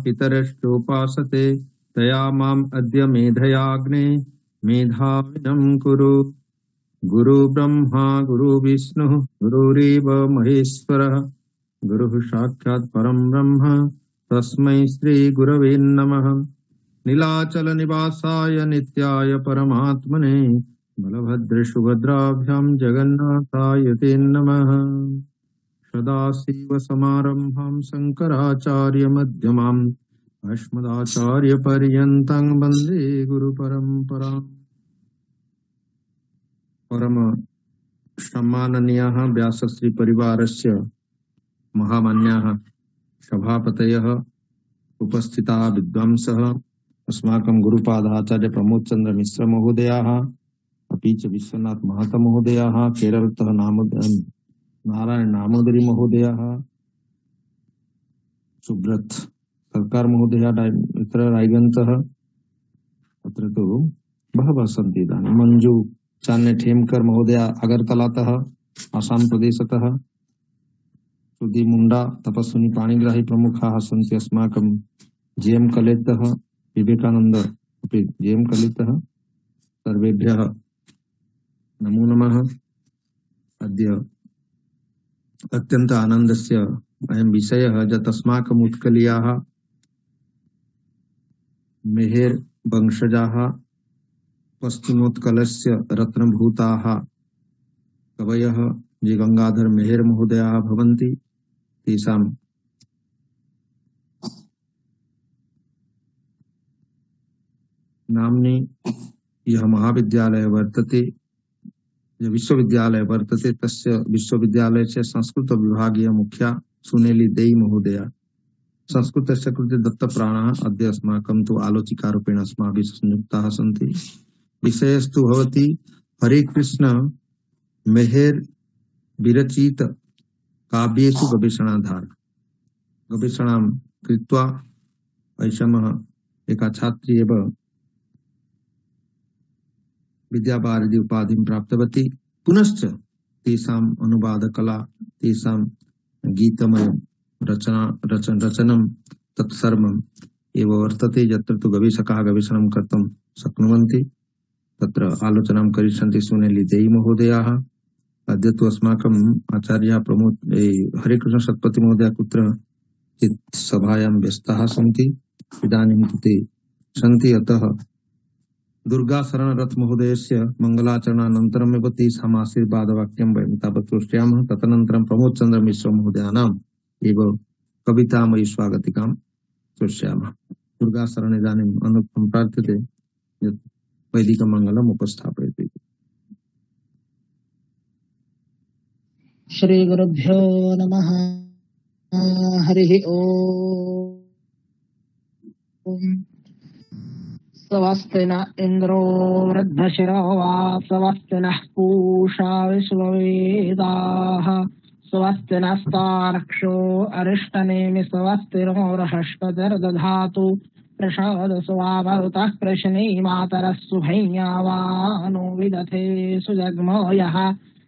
पितरश्चोपासते तया माम् अद्य मेधयाग्ने मेधाविनं कुरु। गुरु ब्रह्मा गुरु विष्णु गुरुरेव महेश्वरः गुरुः साक्षात् परं ब्रह्म तस्मै श्री गुरवे नमः। नीलाचल निवासाय नित्याय परमात्मने बलभद्र सुभद्राभ्यां जगन्नाथाय ते नमः। सदाशिव समारंभां शंकराचार्य मध्यमाम् अस्मदाचार्य पर्यन्तं वन्दे गुरु परम्पराम्। परम सम्माननीयः व्यासश्री परिवारस्य महामान्याः सभापतयः उपस्थिताः विद्वांसः अस्माकं गुरुपादाचार्य प्रमोद चंद्र मिश्र महोदयाः अपि च विश्वनाथ महतो महोदयाः केरलतः नारायण नामोदरी महोदयाः सुब्रत सरकार महोदयाः इतर रायगन्तः अत्र तु बहवः सन्ति। इदानीं मंजू चान्य ठेमकर महोदया अगरतलातः आसाम प्रदेशतः सुधी मुंडा तपस्विनी पाणिग्राही प्रमुखाः सन्ति। अस्माकं जेएम कलेतः विवेकानंद अपि जेएम कलितः सर्वेभ्यः नमो नमः। अद्य अत्यंत आनन्दस्य अयं विषयः यत् अस्माकम् उत्कलीयाः मेहेर वंशजाः पश्चिमोत्कलस्य रत्नभूताः कवयः ये गंगाधर मेहेर महोदयाः भवन्ति तेषां नाम्नि यः महाविद्यालय वर्तते यः विश्वविद्यालय वर्तते तस्य विश्वविद्यालयस्य संस्कृत विभागीय मुख्या सुनेली देई महोदया संस्कृतस्य कृते दत्तप्राणाः अद्य अस्माकं तु आलोचिकारूपेण अस्माभिः संयुक्ताः सन्ति। विषयस्तु भवति हरे कृष्ण मेहेर विरचित काव्येषु गवेषणां कृत्वा ऐषमः एका छात्री एव विद्यावारिधि उपाधिं प्राप्तवती। पुनश्च तेषाम् अनुवादकला तेषां गीतमय रचनं तत्सर्वम् एव वर्तते यत्र तु गवेषकाः गवेषणं कर्तुं शक्नुवन्ति। तत्र आलोचनां करिष्यन्ति सुनेली देई महोदयाः। अद्य तु अस्माकम् आचार्यः प्रमोद हरेकृष्ण सत्पथि महोदय कुत्र सभायां व्यस्ताः सन्ति। इदानीं तु ते सन्ति। अतः दुर्गा शरणरथ महोदयस्य मंगलाचरणानन्तरमेव तेषाम् आशीर्वादवाक्यं वयं तावत् श्रोष्यामः। तदनन्तरं प्रमोद चंद्र मिश्र महोदयानाम् एव कवितामयी स्वागतिकां श्रोष्यामः। दुर्गा शरण इदानीम् अनुत्तमं प्रार्थ्यते यत् वैदिकमङ्गलम् उपस्थापयति। श्री गुरुभ्यो नमः। हरिः ओम्। स्वस्ति न इन्द्रो वृद्धशिरो वा स्वस्ति नः पूषा विश्ववेदाः स्वस्ति नस्तार्क्ष्यो अरिष्टनेमि स्वस्ति नो बृहस्पतिर्दधातु प्रसादस्वामरुतः कृष्णीमातरः सुभैयावानो विदथे सुजग्मो यः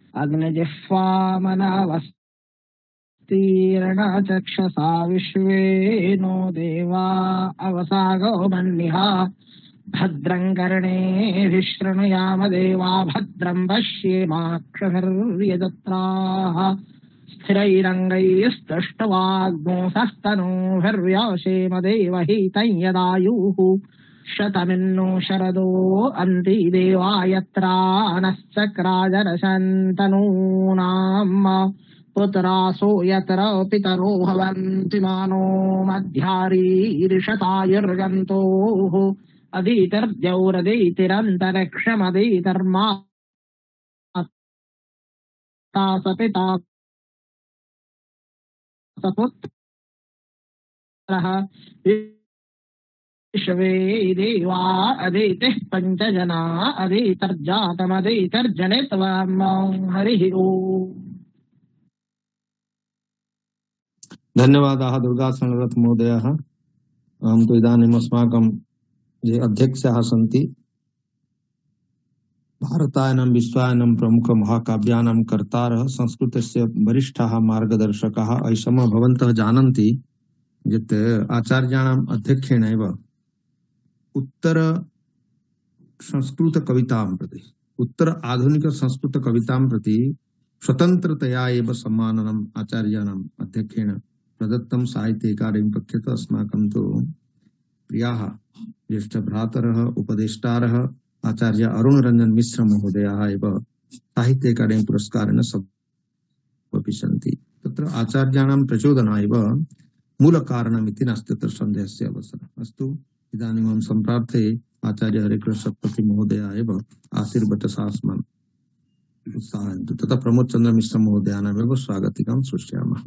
अग्निजिह्वामनवस्तीर्णचक्षसा विश्वे नो देवा अवसागो मन्निहा भद्रं कर्णेभिः शृणुयाम देवा भद्रं पश्येमाक्षभिर्यजत्राः स्थिरैरङ्गैस्तुष्टवाग्मोऽस्तनूभिर्व्यासेम देवहितं यदायुः शतमिन्नो शरदो अन्ति देवायत्रा नश्चक्राजरशन्तनूनाम् पुत्रासो यत्र पितरो भवन्ति मानो मध्यारीर्षतायुर्गन्तोः अदितिर्द्यौरदितिरन्तरिक्षमदितिर्मा सपिता सपुत्रः विश्वे देवा अदितिः पञ्चजना अदितिर्जातमदितिर्जनित्वम्। हरिः ओम्। धन्यवादाः दुर्गा शरणरथ महोदयाः। अहं तु इदानीम् अस्माकं ये अध्यक्षाः सन्ति भारतायनं विश्वायनं प्रमुख महाकाव्यानां कर्तारः संस्कृतस्य वरिष्ठाः मार्गदर्शकाः ऐषमः भवन्तः जानन्ति यत् आचार्याणाम् अध्यक्षेण एव उत्तर संस्कृत कवितां प्रति, उत्तर आधुनिक संस्कृत कवितां प्रति स्वतंत्रतया एव सम्माननम् आचार्याणाम् अध्यक्षेण प्रदत्तं साहित्य अकादेमी पक्षतः अस्माकं तु प्रियाः ज्येष्ठ भ्रातरः उपदेष्टारः आचार्य अरुण रंजन मिश्र महोदयाः एव साहित्य अकादेमी पुरस्कारेण अपि सन्ति। तत्र आचार्याणां प्रचोदनाय एव मूलकारणमिति नास्ति तत्र सन्देहस्य अवसरः। अस्तु, इदानीं सम्प्रार्थे आचार्य हरेकृष्ण सत्पथी महोदयाः एव आशीर्वचसा अस्मान् उत्साहयन्तु। तथा प्रमोद चंद्र मिश्र महोदयानामेव स्वागतिकां सूचयामः।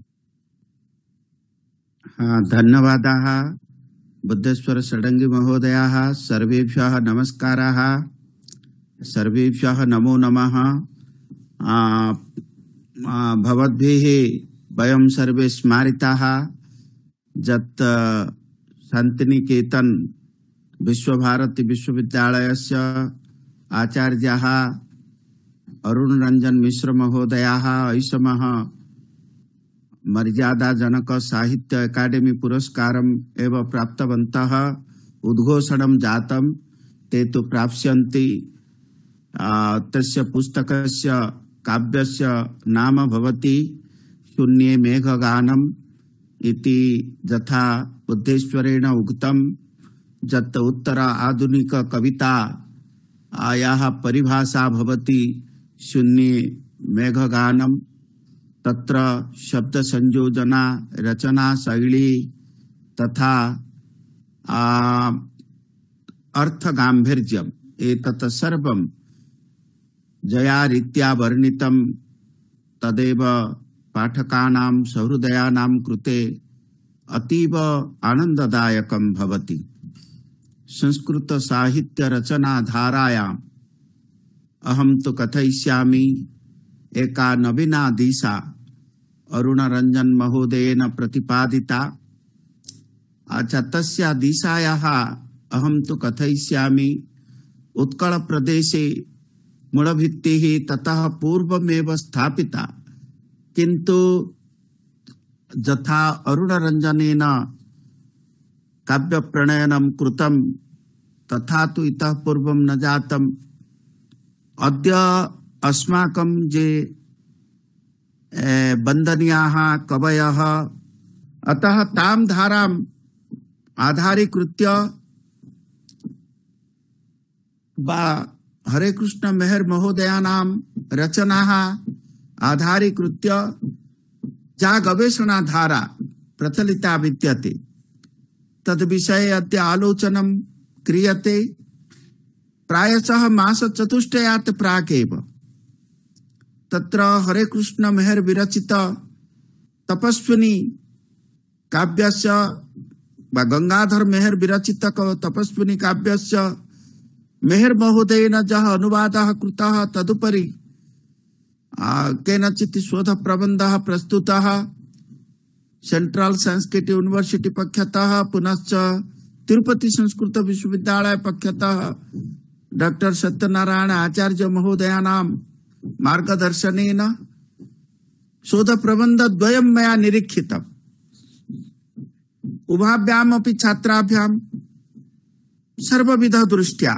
धन्यवादाः बुद्धेश्वर षडङ्गी महोदयाः। सर्वेभ्यः नमस्काराः, सर्वेभ्यः नमो नमः। भवद्भिः वयं सर्वे स्मारिताः यत् शान्तिनिकेतन विश्वभारती विश्वविद्यालयस्य आचार्याः अरुण रंजन मिश्र महोदयाः ऐषमः मर्यादाजनक साहित्य अकादेमी पुरस्कारम् एव प्राप्तवन्तः। उद्घोषणं जातं, ते तु प्राप्स्यन्ति। तस्य पुस्तकस्य काव्यस्य नाम भवति शून्ये मेघगानम् इति। यथा बुद्धेश्वरेण उक्तं यत् उत्तर आधुनिक कविता आयाः परिभाषा भवति शून्ये मेघगानम्। तत्र शब्द संयोजना, रचना शैली तथा अर्थ गांभीर्यम् एतत् सर्वं जया रीत्या वर्णितं। तदेव पाठकानां सहृदयानां कृते अतीव आनन्ददायकं भवति। संस्कृत साहित्य रचना धारायाम् अहं तु कथयिष्यामि एका नवीना दिशा अरुण रंजन महोदयेन प्रतिपादिता। अच्छा, तस्या दिशायाः अहं तु कथयिष्यामि उत्कल प्रदेशे मूलभित्तिः ततः पूर्वमेव स्थापिता, किन्तु यथा अरुण रंजनेन काव्य प्रणयनं कृतं तथा तु इतः पूर्वं न जातम्। अद्य अस्माकं जे वन्दनीयाः कवयः, अतः तां धाराम् आधारीकृत्य वा हरे कृष्ण मेहर महोदयानां रचनाः आधारीकृत्य या गवेषणा धारा प्रचलिता विद्यते तद्विषये अद्य आलोचनं क्रियते। प्रायशः मासचतुष्टयात् प्रागेव तत्र हरे कृष्ण मेहर विरचित तपस्विनी काव्यस्य वा गंगाधर मेहर विरचित तपस्विनी काव्यस्य मेहर महोदयेन यः अनुवादः कृतः तदुपरि केनचित् शोध प्रबन्धः प्रस्तुतः सेंट्रल संस्कृत यूनिवर्सिटी पक्षतः, पुनश्च तिरुपति संस्कृत विश्वविद्यालय पक्षतः डॉक्टर सत्यनारायण आचार्य महोदयानां मार्गदर्शनेन शोध प्रबंध द्वयं मया निरीक्षितम्। उभाभ्याम् अपि छात्राभ्यां सर्वविध दृष्ट्या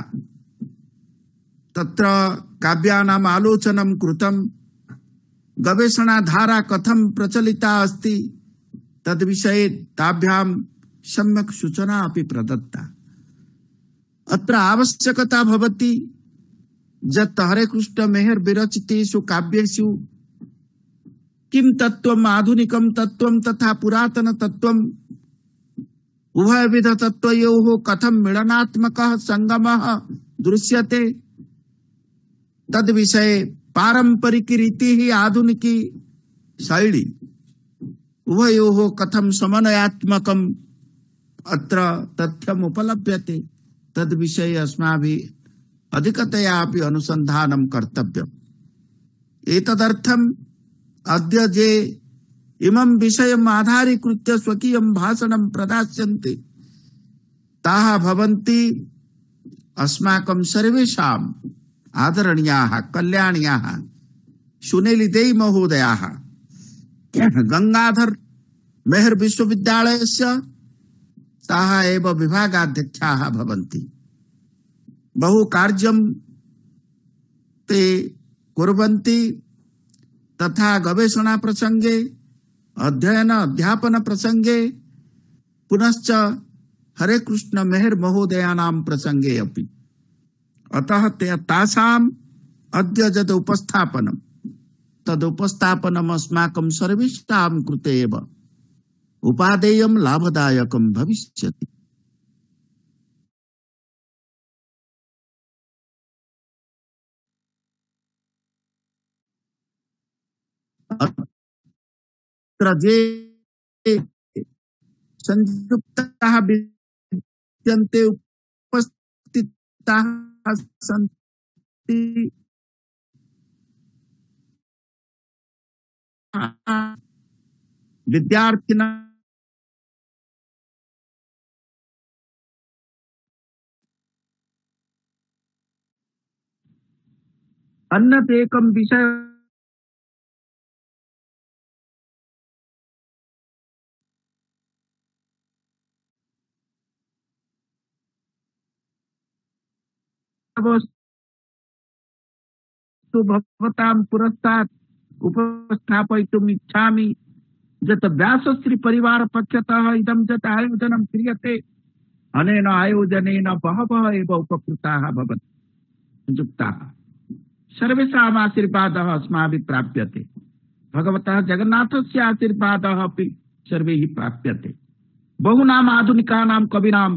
तत्र काव्यानाम् आलोचनं कृतं। गवेषणा धारा कथं प्रचलिता अस्ति तद्विषये ताभ्यां सम्यक् सूचना अपि प्रदत्ता। अत्र आवश्यकता भवति यत् हरे कृष्ण मेहर विरचितेषु काव्येषु किं तत्त्वम्, आधुनिकं तत्त्वं तथा पुरातन तत्त्वम्, उभयविध तत्त्वयोः कथं मिलनात्मकः संगमः दृश्यते तद्विषये पारंपरिकी रीतिः आधुनिकी शैली उभयोः कथं समन्वयात्मकम् अत्र तथ्यम् उपलभ्यते तद्विषये अस्माभिः अधिकतया अपि अनुसन्धानं कर्तव्यम्। एतदर्थम् अद्य जे इमं विषयम् आधारीकृत्य स्वकीयं भाषणं प्रदास्यन्ति ताः भवन्ति अस्माकं सर्वेषाम् आदरणीयाः कल्याणीयाः सुनील देई महोदयाः, गंगाधर मेहर विश्वविद्यालयस्य ताः एव विभागाध्यक्षाः भवन्ति। बहु कार्यं ते कुर्वन्ति तथा गवेषणा प्रसंगे अध्ययन अध्यापन प्रसंगे पुनश्च हरे कृष्ण मेहर महोदयानां प्रसंगे अपि। अतः तासाम् अद्य यद् उपस्थापनं तदुपस्थापनम् अस्माकं सर्वेषां कृते एव उपादेयं लाभदायकं भविष्यति। अत्र ये संयुक्ताः विद्यन्ते उपस्थिताः सन्ति विद्यार्थिनः अन्यत् एकं विषय भवतां पुरस्तात् उपस्थापयितुम् इच्छामि यत् व्यासश्री परिवार पक्षतः इदं यत् आयोजनं क्रियते अनेन आयोजनेन बहवः एव उपकृताः भवन्ति। संयुक्ताः सर्वेषाम् आशीर्वादः अस्माभिः प्राप्यते। भगवतः जगन्नाथस्य आशीर्वादः अपि सर्वैः प्राप्यते। बहुनाम् आधुनिकानां कवीनाम्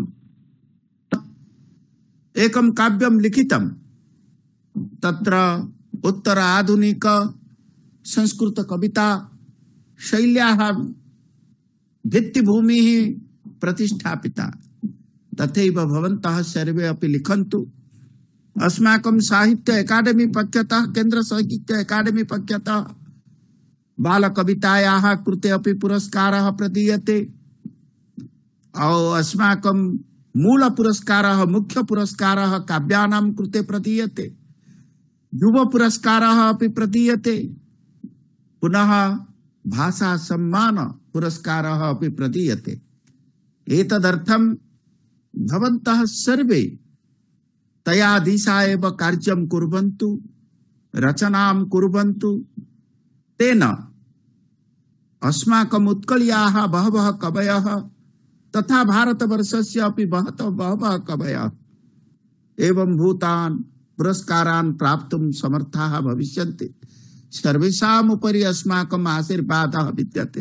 एकं काव्यं लिखितं तत्र उत्तर आधुनिक संस्कृत कविता शैल्याः भित्तिभूमिः प्रतिष्ठापिता। तथैव भवन्तः सर्वे अपि लिखन्तु। अस्माकं साहित्य अकादमी पक्षतः केन्द्र साहित्य अकादमी पक्षतः बालकवितायाः कृते अपि पुरस्कारः प्रदीयते। और अस्माकं मूल पुरस्कारः मुख्य पुरस्कारः काव्यानां कृते प्रदीयते। युव पुरस्कारः अपि प्रदीयते। पुनः भाषा सम्मान पुरस्कारः अपि प्रदीयते। एतदर्थं भवन्तः सर्वे तया दिशा एव कार्यं कुर्वन्तु, रचनां कुर्वन्तु। तेन अस्माकम् उत्कलीयाः बहवः कवयः तथा भारतवर्षस्य अपि बहवः कवयः एवं भूतान् पुरस्कारान् प्राप्तुं समर्थाः भविष्यन्ति। सर्वेषाम् उपरि अस्माकम् आशीर्वादः विद्यते।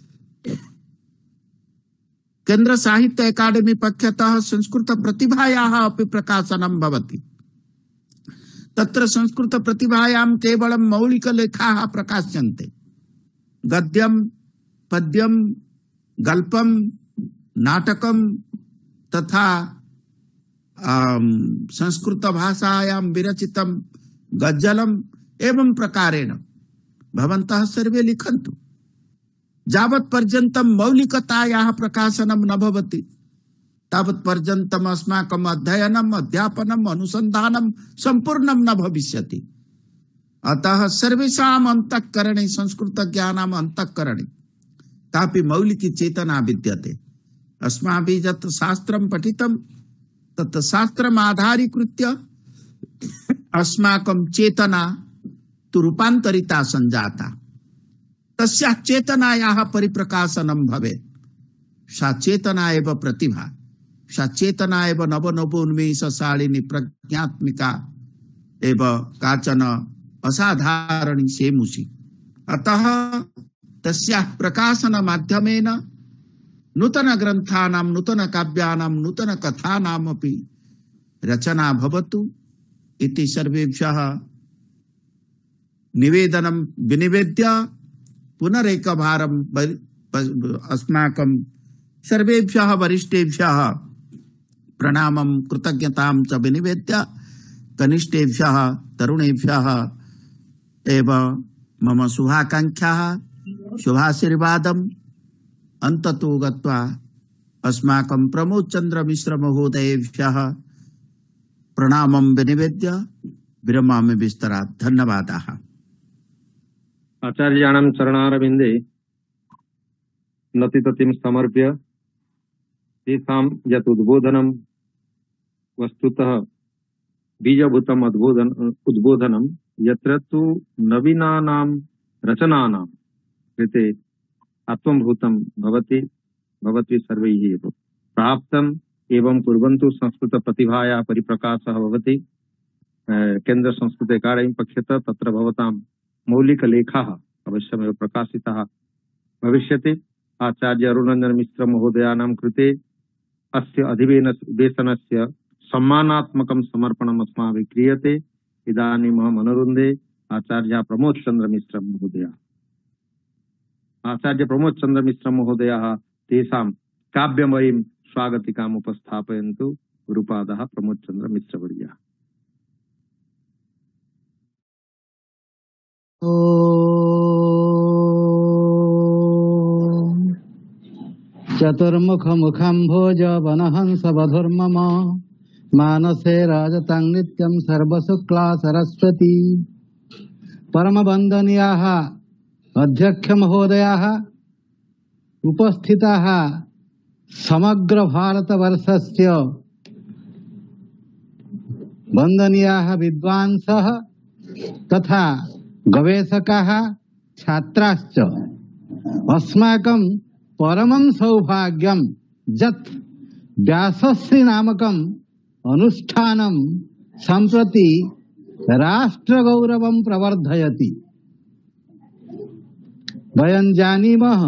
केन्द्र साहित्य अकादमी पक्षतः संस्कृत प्रतिभायाः अपि प्रकाशनं भवति। तत्र संस्कृत प्रतिभायां केवलं मौलिकलेखाः प्रकाश्यन्ते। गद्यं पद्यं गल्पं नाटकं तथा संस्कृत भाषायां विरचितं गज्जलम् एवं प्रकारेण भवन्तः सर्वे लिखन्तु। यावत् पर्यन्तं मौलिकतायाः प्रकाशनं न भवति तावत् पर्यन्तम् अस्माकम् अध्ययनम् अध्यापनम् अनुसन्धानं सम्पूर्णं न भविष्यति। अतः सर्वेषाम् अन्तःकरणे संस्कृत ज्ञानाम् अन्तःकरणे कापि मौलिकी चेतना विद्यते। अस्माभिः यत् शास्त्रं पठितं तत् शास्त्रम् आधारीकृत्य अस्माकं चेतना तु रूपान्तरिता संजाता। तस्याः चेतनायाः परिप्रकाशनं भवेत्। सा चेतना एव प्रतिभा, सा चेतना एव नवनवोन्मेषशालिनी प्रज्ञात्मिका एव काचन असाधारणी सेमुषी। अतः तस्याः प्रकाशन माध्यमेन नूतन ग्रन्थानां नूतन काव्यानां नूतन कथानाम् अपि रचना भवतु इति सर्वेभ्यः निवेदनं विनिवेद्य पुनरेकवारं अस्माकं सर्वेभ्यः वरिष्ठेभ्यः प्रणामं कृतज्ञतां च विनिवेद्य कनिष्ठेभ्यः तरुणेभ्यः एव मम शुभाकांक्षाः शुभाशीर्वादम् अन्ततो गत्वा अस्माकं प्रमोद चंद्र मिश्र महोदयेभ्यः प्रणामं विनिवेद्य विरमामि विस्तरात्। धन्यवादाः। आचार्याणां चरणारविन्दे नतिततिं समर्प्य तेषां यत् उद्बोधनं वस्तुतः बीजभूतम् उद्बोधनं यत्र तु नवीनानां रचनानां कृते आत्मभूतं भवति सर्वैः एव प्राप्तम् एवं कुर्वन्तु संस्कृतप्रतिभायाः परिप्रकाशः भवति केन्द्र संस्कृत अकाडेमी पक्षतः तत्र भवतां मौलिकलेखाः अवश्यमेव प्रकाशिताः भविष्यति। आचार्य अरुणरञ्जन मिश्र महोदयानां कृते अस्य अधिवेशनस्य सम्मानात्मकं समर्पणम् अस्माभिः क्रियते। इदानीम् अहम् अनुरुन्धे आचार्य प्रमोद चंद्र मिश्र महोदय तेषां काव्यमयीं स्वागतिकाम् उपस्थापयन्तु। गुरुपादः प्रमोद चंद्र मिश्र वर्यः। चतुर्मुख मुखम्भोज वनहंस वधुर्मम मानसे राजतां नित्यं सर्वशुक्ला सरस्वती। परम वंदनीयाः अध्यक्ष महोदयाः, उपस्थिताः समग्र भारतवर्षस्य वंदनीयाः विद्वांसः तथा गवेषकाः छात्राश्च, अस्माकं परमं सौभाग्यं यत् व्यासश्री नामकम् अनुष्ठानं सम्प्रति राष्ट्रगौरवं प्रवर्धयति। वयं जानीमः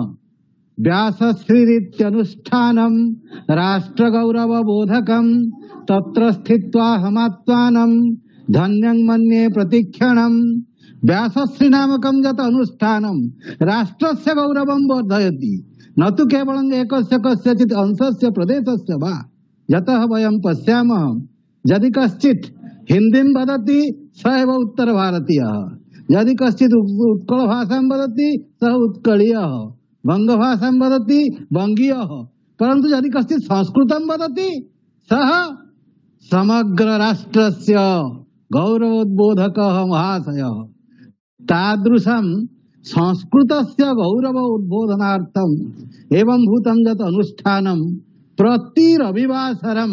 व्यासश्रीरित्यनुष्ठानं राष्ट्रगौरवबोधकं तत्र स्थित्वा हमात्मानं धन्यं मन्ये प्रतिक्षणं। व्यासश्री नामकं यत् अनुष्ठानं राष्ट्रस्य गौरवं वर्धयति, न तु केवलं एकस्य कस्यचित् अंशस्य प्रदेशस्य वा। यतः वयं पश्यामः, यदि कश्चित् हिन्दीं वदति स एव उत्तरभारतीयः, यदि कश्चित् उत्कलभाषां वदति सः उत्कलीयः, बंगभाषां वदति बंगीयः, परन्तु यदि कश्चित् संस्कृतं वदति सः समग्र राष्ट्रस्य गौरवोद्बोधकः महाशयः। तादृशं संस्कृतस्य गौरव उद्बोधनार्थं एवं भूतं यत् अनुष्ठानं प्रति रविवासरं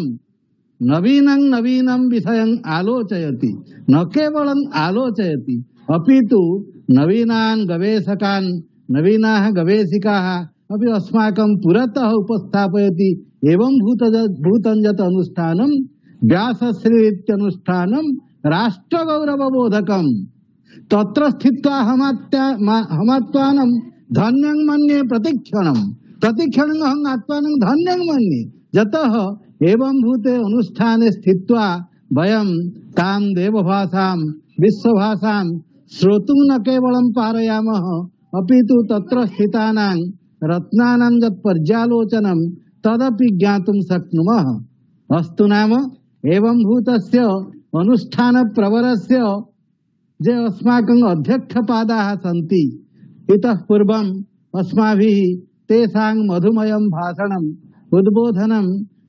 नवीनं विषयं आलोचयति। न केवलं आलोचयति अपितु नवीनान् गवेषकान्, नवीनाः गवेषिकाः अपि अस्माकं पुरतः उपस्थापयति। एवं भूतं यत् अनुष्ठानं व्यासश्री इत्यनुष्ठानं राष्ट्रगौरवबोधकं तत्र स्थित्वा हमात्मानं धन्यं मन्ये प्रतिक्षणं। प्रतिक्षणं अहम् आत्मानं धन्यं मन्ये। यतः एवं भूते अनुष्ठाने स्थित्वा वयं तां देवभाषां विश्वभाषां श्रोतुं न केवलं पारयामः अपितु तत्र स्थितानां रत्नानां यत् पर्यालोचनं तदपि ज्ञातुं शक्नुमः। अस्तु नाम एवं भूतस्य अनुष्ठान प्रवरस्य जे अस्माकं अध्यक्षपादाः सन्ति, इतः पूर्वम् अस्माभिः तेषां मधुमयं भाषणम् उद्बोधनं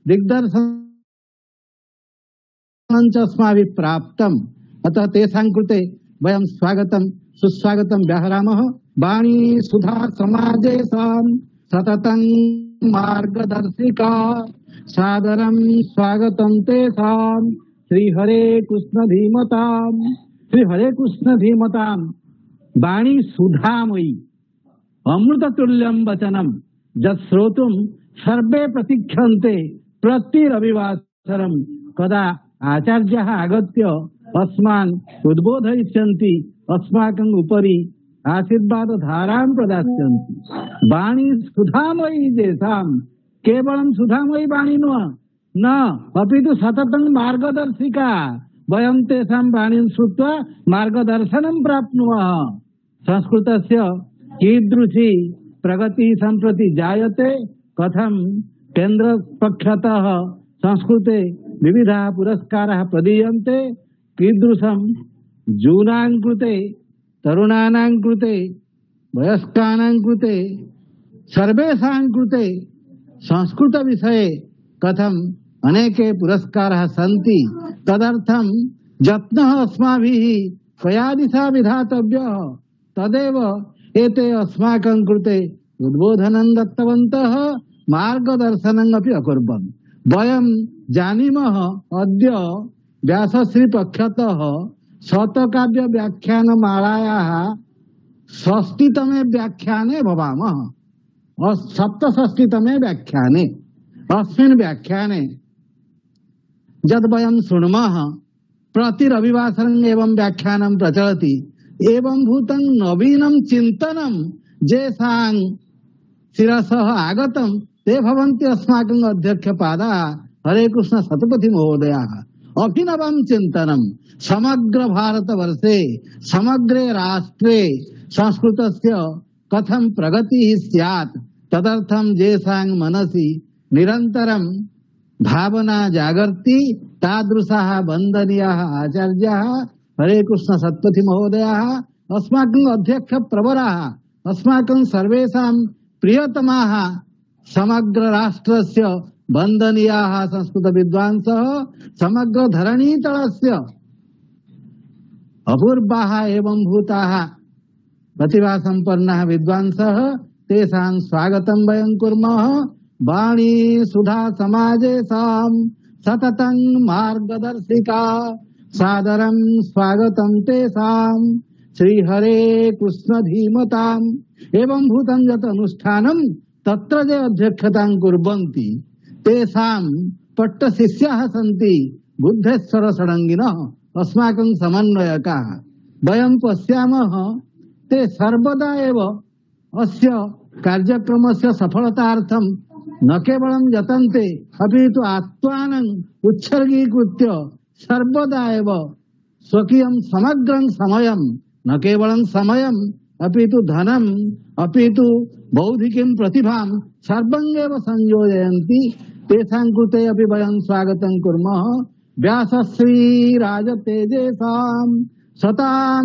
दिग्दर्शनं च अस्माभिः प्राप्तम्। अतः तेषां कृते वयं स्वागतं सुस्वागतं व्याहरामः। वाणी सुधा समाजेशां सततं मार्गदर्शिका सादरं स्वागतं तेषां। श्री हरे कृष्ण धीमताम्। श्री हरे कृष्ण धीमताम्। वाणी सुधामयी अमृततुल्यं वचनं यत् श्रोतुं सर्वे प्रतीक्षन्ते प्रति रविवासरं, कदा आचार्यः आगत्य अस्मान् उद्बोधयिष्यन्ति, अस्माकम् उपरि आशीर्वादधारां प्रदास्यन्ति। वाणी सुधामयी तेषां, केवलं सुधामयी वाणी न अपितु सततं मार्गदर्शिका। वयं तेषां वाणीं श्रुत्वा मार्गदर्शनं प्राप्नुमः। संस्कृतस्य कीदृशी प्रगतिः सम्प्रति जायते, कथं केन्द्रपक्षतः संस्कृते विविधाः पुरस्काराः प्रदीयन्ते, कीदृशं जूनां कृते, तरुणानां कृते, वयस्कानां कृते, सर्वेषां कृते संस्कृत विषये कथं अनेके पुरस्काराः सन्ति। तदर्थं यत्नः अस्माभिः कया दिशा विधातव्यः, तदेव एते अस्माकं कृते उद्बोधनं दत्तवन्तः मार्गदर्शनं अपि अकुर्वन्। वयं जानीमः अद्य व्यासश्री पक्षतः शतकाव्य व्याख्यानमालायाः षष्टितमे व्याख्याने भवामः। सप्तषष्टितमे व्याख्याने अस्मिन् व्याख्याने यद् वयं शृणुमः प्रति रविवासरं एवं व्याख्यानं प्रचलति। एवं भूतं नवीनं चिन्तनं येषां शिरसः आगतं ते भवन्ति अस्माकं अध्यक्षपादाः हरे कृष्ण शतपथी महोदयाः। अभिनवं चिन्तनं समग्र भारतवर्षे समग्रे राष्ट्रे संस्कृतस्य कथं प्रगतिः स्यात् तदर्थं येषां मनसि निरन्तरं भावना जागर्ति तादृशाः वन्दनीयाः आचार्याः हरे कृष्ण शतपथी महोदयाः अस्माकम् अध्यक्ष प्रवराः अस्माकं सर्वेषां प्रियतमाः समग्र राष्ट्रस्य वन्दनीयाः संस्कृत विद्वांसः समग्र धरणीतलस्य अपूर्वाः एवं भूताः प्रतिभासम्पन्नाः विद्वांसः तेषां स्वागतं वयं कुर्मः। वाणी सुधा समाजेषां सततं मार्गदर्शिका सादरं स्वागतं तेषां श्रीहरे कृष्ण धीमताम्। एवं भूतं यत् अनुष्ठानं तत्र ये अध्यक्षतां कुर्वन्ति तेषां पट्टशिष्याः सन्ति बुद्धेश्वर षडङ्गिनः अस्माकं समन्वयकाः। वयं पश्यामः ते सर्वदा एव अस्य कार्यक्रमस्य सफलतार्थं न केवलं यतन्ते अपि तु आत्मानं उत्सर्गीकृत्य सर्वदा एव स्वकीयं समग्रं समयं न केवलं समयं अपि तु धनम् अपि तु बौद्धिकीं प्रतिभां सर्वं एव संयोजयन्ति। तेषां कृते अपि वयं स्वागतं कुर्मः। व्यासश्री राजतेजेषां सतां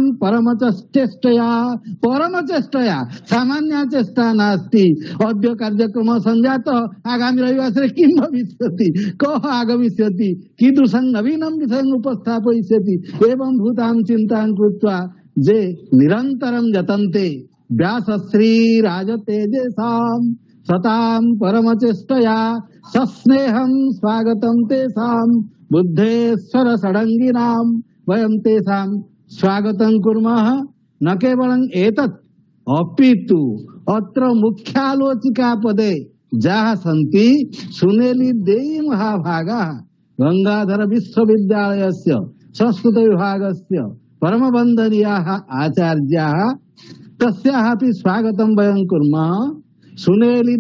परमचेष्टया सामान्या चेष्टा नास्ति। अद्य कार्यक्रम संजातः आगामी रविवासरे किं भविष्यति कः आगमिष्यति कीदृशं नवीनं विषयम् उपस्थापयिष्यति एवं भूतां चिन्तां कृत्वा जे निरन्तरं यतन्ते व्यासश्री राजतेजेषां सतां परमचेष्टया सस्नेहं स्वागतं तेषां बुद्धेश्वर षडङ्गिनां। वयं तेषां स्वागतं कुर्मः। न केवलं एतत् अपि तु अत्र मुख्यालोचिका पदे जाः सन्ति सुनेली देई महाभागाः गंगाधर विश्वविद्यालयस्य संस्कृत विभागस्य परमवन्दनीयाः आचार्याः तस्याः अपि स्वागतं वयं कुर्मः। सुनेली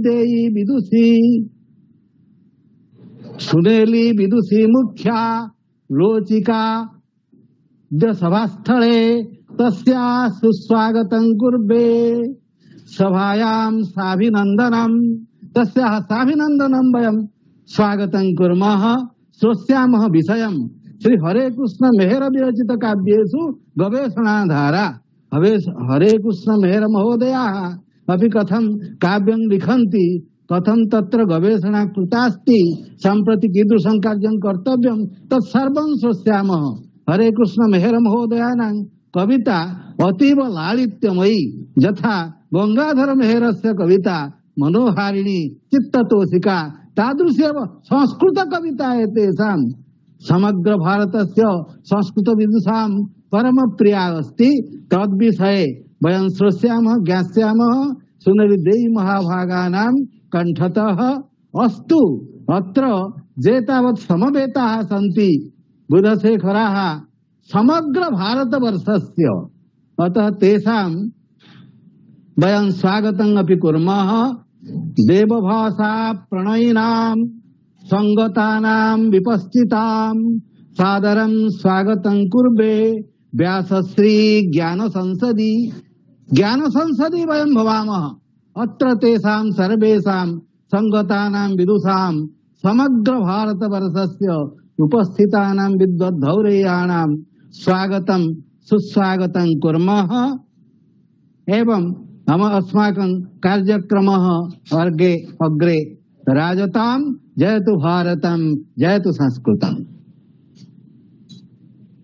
विदुषी मुख्या लोचिका सभास्थले तस्या सुस्वागतं कुर्वे। सभायां साभिनन्दनं तस्याः साभिनन्दनं वयं स्वागतं कुर्मः। श्रोष्यामः विषयं श्री हरे कृष्ण मेहर विरचित काव्येषु गवेषणाधारा। हरे कृष्ण मेहर महोदयाः अपि कथं काव्यं लिखन्ति कथं तत्र गवेषणा कृतास्ति सम्प्रति कीदृशं कार्यं कर्तव्यं तत्सर्वं श्रोष्यामः। हरे कृष्ण मेहर महोदयानां कविता अतीव लालित्यमयी यथा गंगाधर मेहरस्य कविता मनोहारिणी चित्ततोषिका तादृशेव संस्कृत कविता एतेषां समग्र भारतस्य संस्कृत विदुषां परम प्रिया अस्ति। तद्विषये वयं श्रोष्यामः ज्ञास्यामः सुनेली देई महाभागानां कंठतः। अस्तु अत्र जे तावत् समवेताः सन्ति बुधशेखराः समग्र भारतवर्षस्य अतः तेषां वयं स्वागतं अपि कुर्मः। देवभाषा प्रणयिनां संगतानां विपस्थितां सादरं स्वागतं कुर्वे। व्यासश्री ज्ञान संसदि वयं भवामः। अत्र तेषां सर्वेषां संगतानां विदुषां समग्र भारतवर्षस्य उपस्थितानां विद्वद्धौरेयाणां स्वागतं सुस्वागतं कुर्मः। एवं अस्माकं कार्यक्रमः अग्रे राजतां। जयतु भारतं जयतु संस्कृतम्।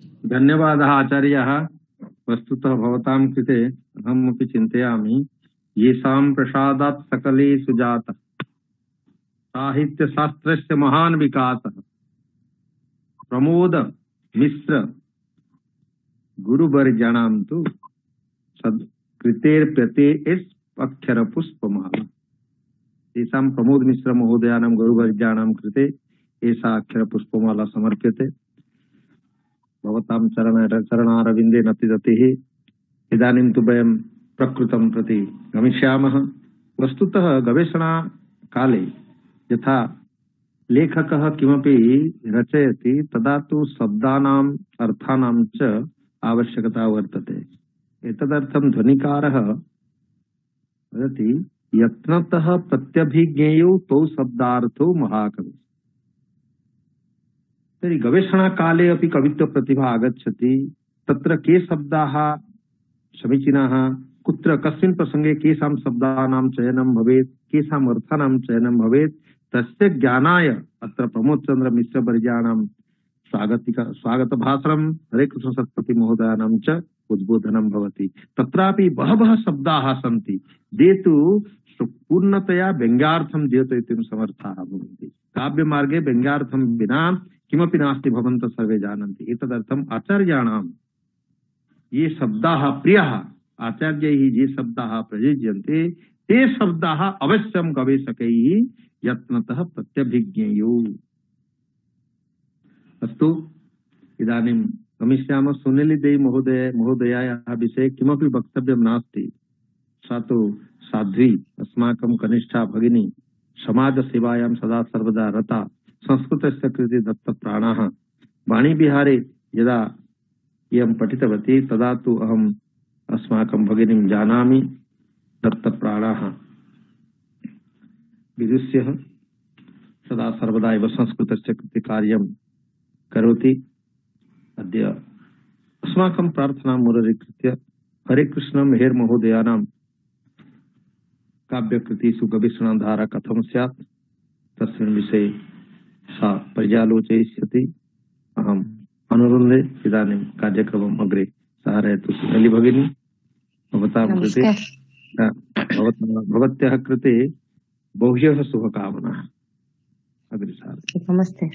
धन्यवादः आचार्याः। वस्तुतः भवतां कृते अहमपि चिन्तयामि येषां प्रसादात् सकले सुजातः साहित्य शास्त्रस्य महान विकासः प्रमोद मिश्र गुरुवर्याणां तु सत्कृतेर्प्यते अक्षर पुष्पमाला। तेषां प्रमोद मिश्र महोदयानां गुरुवर्याणां कृते एषा अक्षर पुष्पमाला समर्प्यते। भवतां चरणारविन्दे नतिदतिः। इदानीं तु वयं प्रकृतं प्रति गमिष्यामः। वस्तुतः गवेषणा काले यथा लेखकः किमपि रचयति तदा तु शब्दानाम् अर्थानां च आवश्यकता वर्तते। एतदर्थं ध्वनिकारः वदति यत्नतः प्रत्यभिज्ञेयो तौ शब्दार्थो महाकवि। तर्हि गवेषणाकाले अपि कवित्वप्रतिभा आगच्छति। तत्र के शब्दाः समीचीनाः, कुत्र कस्मिन् प्रसंगे केषां शब्दानां चयनं भवेत्, केषाम् अर्थानां चयनं भवेत्, तस्य ज्ञानाय अत्र प्रमोदचन्द्र मिश्र वर्याणां स्वागतभाषणं हरे कृष्ण सरस्वती महोदयानां च उद्बोधनं भवति। तत्रापि बहवः शब्दाः सन्ति ते तु पूर्णतया व्यङ्ग्यार्थं द्योतयितुं समर्थाः भवन्ति। काव्यमार्गे व्यङ्ग्यार्थं विना किमपि नास्ति, भवन्तः सर्वे जानन्ति। एतदर्थम् आचार्याणां ये शब्दाः प्रियाः, आचार्यैः ये शब्दाः प्रयुज्यन्ते ते शब्दाः अवश्यं गवेषकैः यत्नतः प्रत्यभिज्ञेयौ। अस्तु, इदानीं गमिष्यामः। सुनीली देवी महोदयायाः विषये किमपि वक्तव्यं नास्ति। सा तु साध्वी, अस्माकं कनिष्ठा भगिनी, समाजसेवायां सदा सर्वदा रता, संस्कृतस्य कृते दत्तप्राणाः। वाणीविहारे यदा इयं पठितवती तदा तु अहम् अस्माकं भगिनीं जानामि। दत्तप्राणाः विदुष्यः सदा सर्वदा एव संस्कृतस्य कृते कार्यं करोति। अद्य अस्माकं प्रार्थनां मुररीकृत्य हरे कृष्ण मेहर महोदयानां काव्यकृतिषु गवेषणाधारा कथं स्यात् तस्मिन् विषये सा पर्यालोचयिष्यति। अहम् अनुरुन्धे इदानीं कार्यक्रमम् अग्रे सारयतु सुनीली भगिनी। भवत्याः कृते बह्व्यः शुभकामनाः। अग्रे सारयतु। नमस्ते।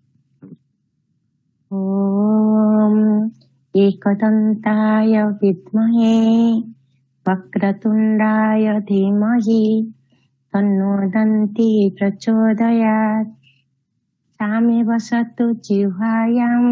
ॐ एकदन्ताय विद्महे वक्रतुण्डाय धीमहि तन्नो दन्ती प्रचोदयात्। सामे वसतु जिह्वायां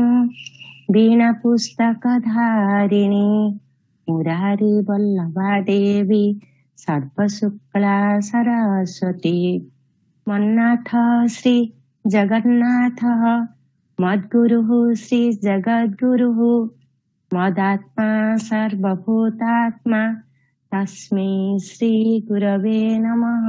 वीणापुस्तकधारिणी मुरारी वल्लभा देवी सर्वशुक्ला सरस्वती। मन्नाथ श्री जगन्नाथः मद्गुरुः श्री जगद्गुरुः मदात्मा सर्वभूतात्मा तस्मै श्री गुरवे नमः।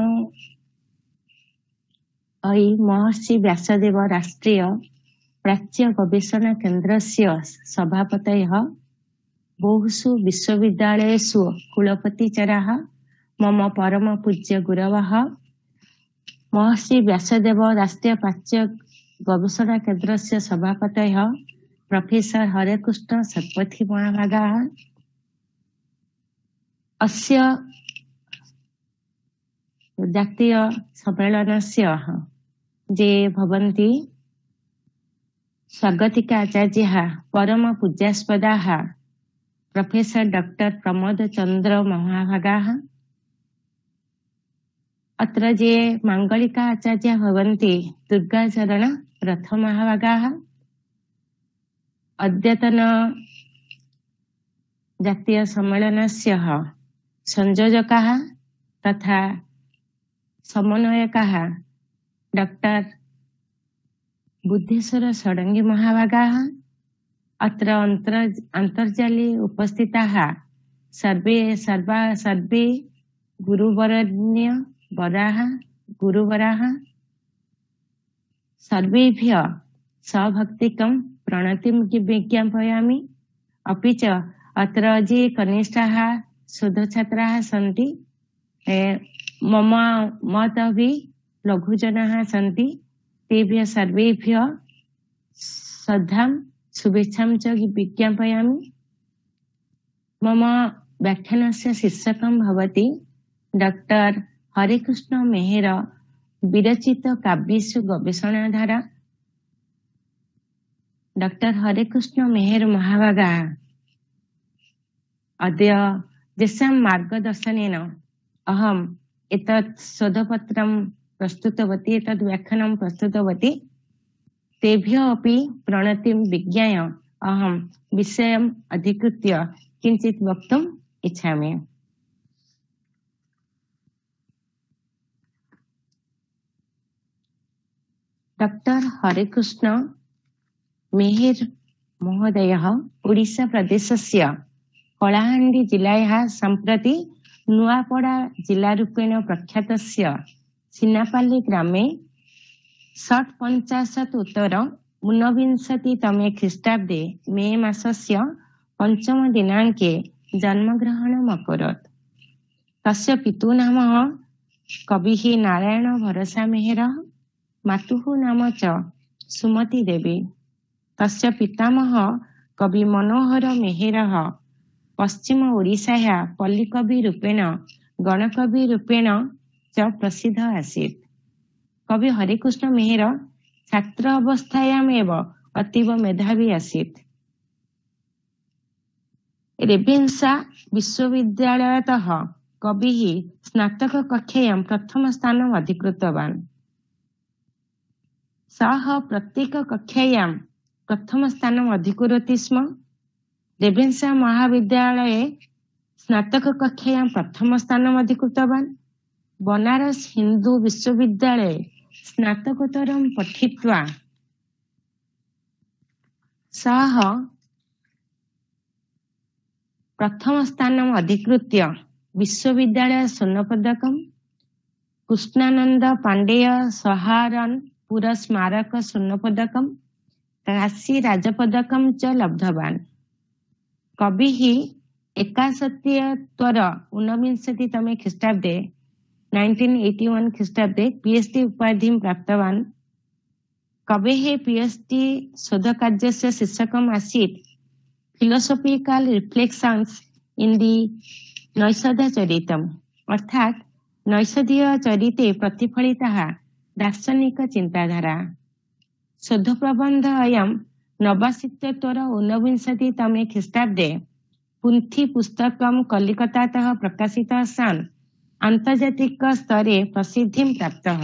अयि महर्षि व्यासदेव राष्ट्रीय प्राच्य गवेषणा केन्द्रस्य सभापतयः बहुषु विश्वविद्यालयेषु कुलपतिचराः मम परम पूज्य गुरवः महर्षि व्यासदेव राष्ट्रीय प्राच्य गवेषणा केन्द्रस्य सभापतयः प्रोफेसर हरेकृष्ण सत्पथी महाभागाः अस्य जातीय सम्मेलनस्य जे भवन्ति स्वागतिका आचार्याः परम पूज्यास्पदाः प्रोफेसर डॉक्टर प्रमोद चंद्र महाभागाः अत्र जे मांगलिका आचार्याः भवन्ति दुर्गाचरण रथ महाभागाः अद्यतन जातीय सम्मेलनस्य संयोजकाः तथा समन्वयकाः डॉक्टर बुद्धेश्वर षडंगी महाभागाः अत्र अंतर्जाले उपस्थिताः सर्वे गुरुवरण्य वराः गुरुवराः सर्वेभ्यः सभक्तिकं प्रणतिं विज्ञापयामि। अपि च अत्र ये कनिष्ठाः शोधछात्राः सन्ति मम मतभि लघुजनाः सन्ति तेभ्यः सर्वेभ्यः श्रद्धां शुभेच्छां च विज्ञापयामि। मम व्याख्यानस्य शीर्षकं भवति डॉक्टर हरिकृष्ण मेहर विरचित काव्येषु गवेषणाधारा। डॉक्टर हरिकृष्ण मेहर महाभागा अद्य जेषां मार्गदर्शनेन अहम् एतत् शोधपत्रं प्रस्तुतवती, एतद् व्याख्यानं प्रस्तुतवती। तेभ्यो अपि प्रणतिं विज्ञाय अहं विषयम् अधिकृत्य किञ्चित् वक्तुम् इच्छामि। डॉक्टर हरिकृष्ण मेहर महोदयः ओडिशा प्रदेशस्य कलाहाण्डी जिल्लायाः सम्प्रति नुआपड़ा जिल्लारूपेण प्रख्यातस्य सिनापाल्ली ग्रामे 58 उत्तर 59तमे ख्रीष्टाब्दे मे मासस्य 5 दिनाङ्के जन्मग्रहणम् अकरोत्। तस्य पितुः नाम कविः नारायण भरसा मेहरः, मातुः नाम च सुमती देवी। तस्य पितामहः कवि मनोहर मेहरः पश्चिम ओडिशायाः पल्लीकवि रूपेण गणकवि रूपेण च प्रसिद्ध आसीत्। कवि हरिकृष्ण मेहर छात्र अवस्थायामेव अतीव मेधावी आसीत्। रेभेन्सा विश्वविद्यालयतः कविः स्नातक कक्षायां प्रथम स्थानम् अधिकृतवान्। सः प्रत्येक कक्षायां प्रथम स्थानम् अधिकुरोति स्म। रेभेन्सा महाविद्यालये स्नातक कक्षायां प्रथम स्थानम् अधिकृतवान्। बनारस हिंदू विश्वविद्यालये स्नातकोत्तरं पठित्वा सः प्रथम स्थानम् अधिकृत्य विश्वविद्यालय स्वर्णपदकं, कृष्णानंद पांडेय सहारनपुर स्मारक स्वर्णपदकं, काशी राजपदकं च लब्धवान्। कविः 61 ऊनविंशतितमे ख्रीष्टाब्दे 1981 ख्रीष्टाब्दे PhD उपाधिं प्राप्तवान्। कवेः PhD शोधकार्यस्य शीर्षकम् आसीत् फिलोसॉफिकल रिफ्लेक्शंस इन दि नैषधचरितम्, अर्थात् नैषधीय चरिते प्रतिफलिताः दार्शनिक चिन्ताधारा। शोधप्रबन्ध अयं 89 ऊनविंशतितमे ख्रीष्टाब्दे पुंथी पुस्तकं कलिकतातः प्रकाशितः सन् आन्तर्जातिक स्तरे प्रसिद्धिं प्राप्तः।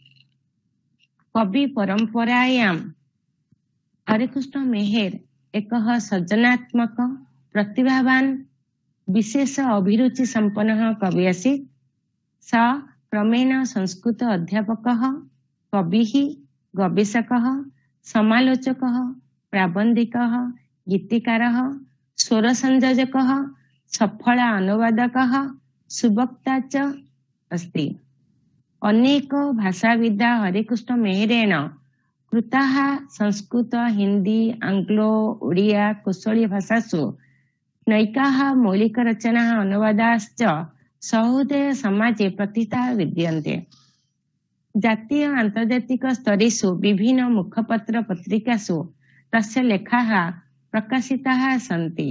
कवि परम्परायां हरिकृष्ण मेहर एकः सृजनात्मक प्रतिभावान् विशेष अभिरुचि संपन्नः कवि आसीत्। सः क्रमेण संस्कृत अध्यापकः, कविः, गवेषकः, समालोचकः, प्राबन्धिकः, गीतिकारः, स्वर संयोजकः, सफल अनुवादकः, सुवक्ता च अस्ति। अनेक भाषाविदा हरिकृष्ण मेहरेण कृताः संस्कृत, हिंदी, आंग्लो, ओडिया, कोशली भाषासु नैकाः मौलिक रचनाः अनुवादाश्च सहोदय समाजे प्रतिताः विद्यन्ते। जातीय आन्तर्जातिक स्तरेषु विभिन्न मुखपत्र पत्रिकासु तस्य लेखाः प्रकाशिताः सन्ति।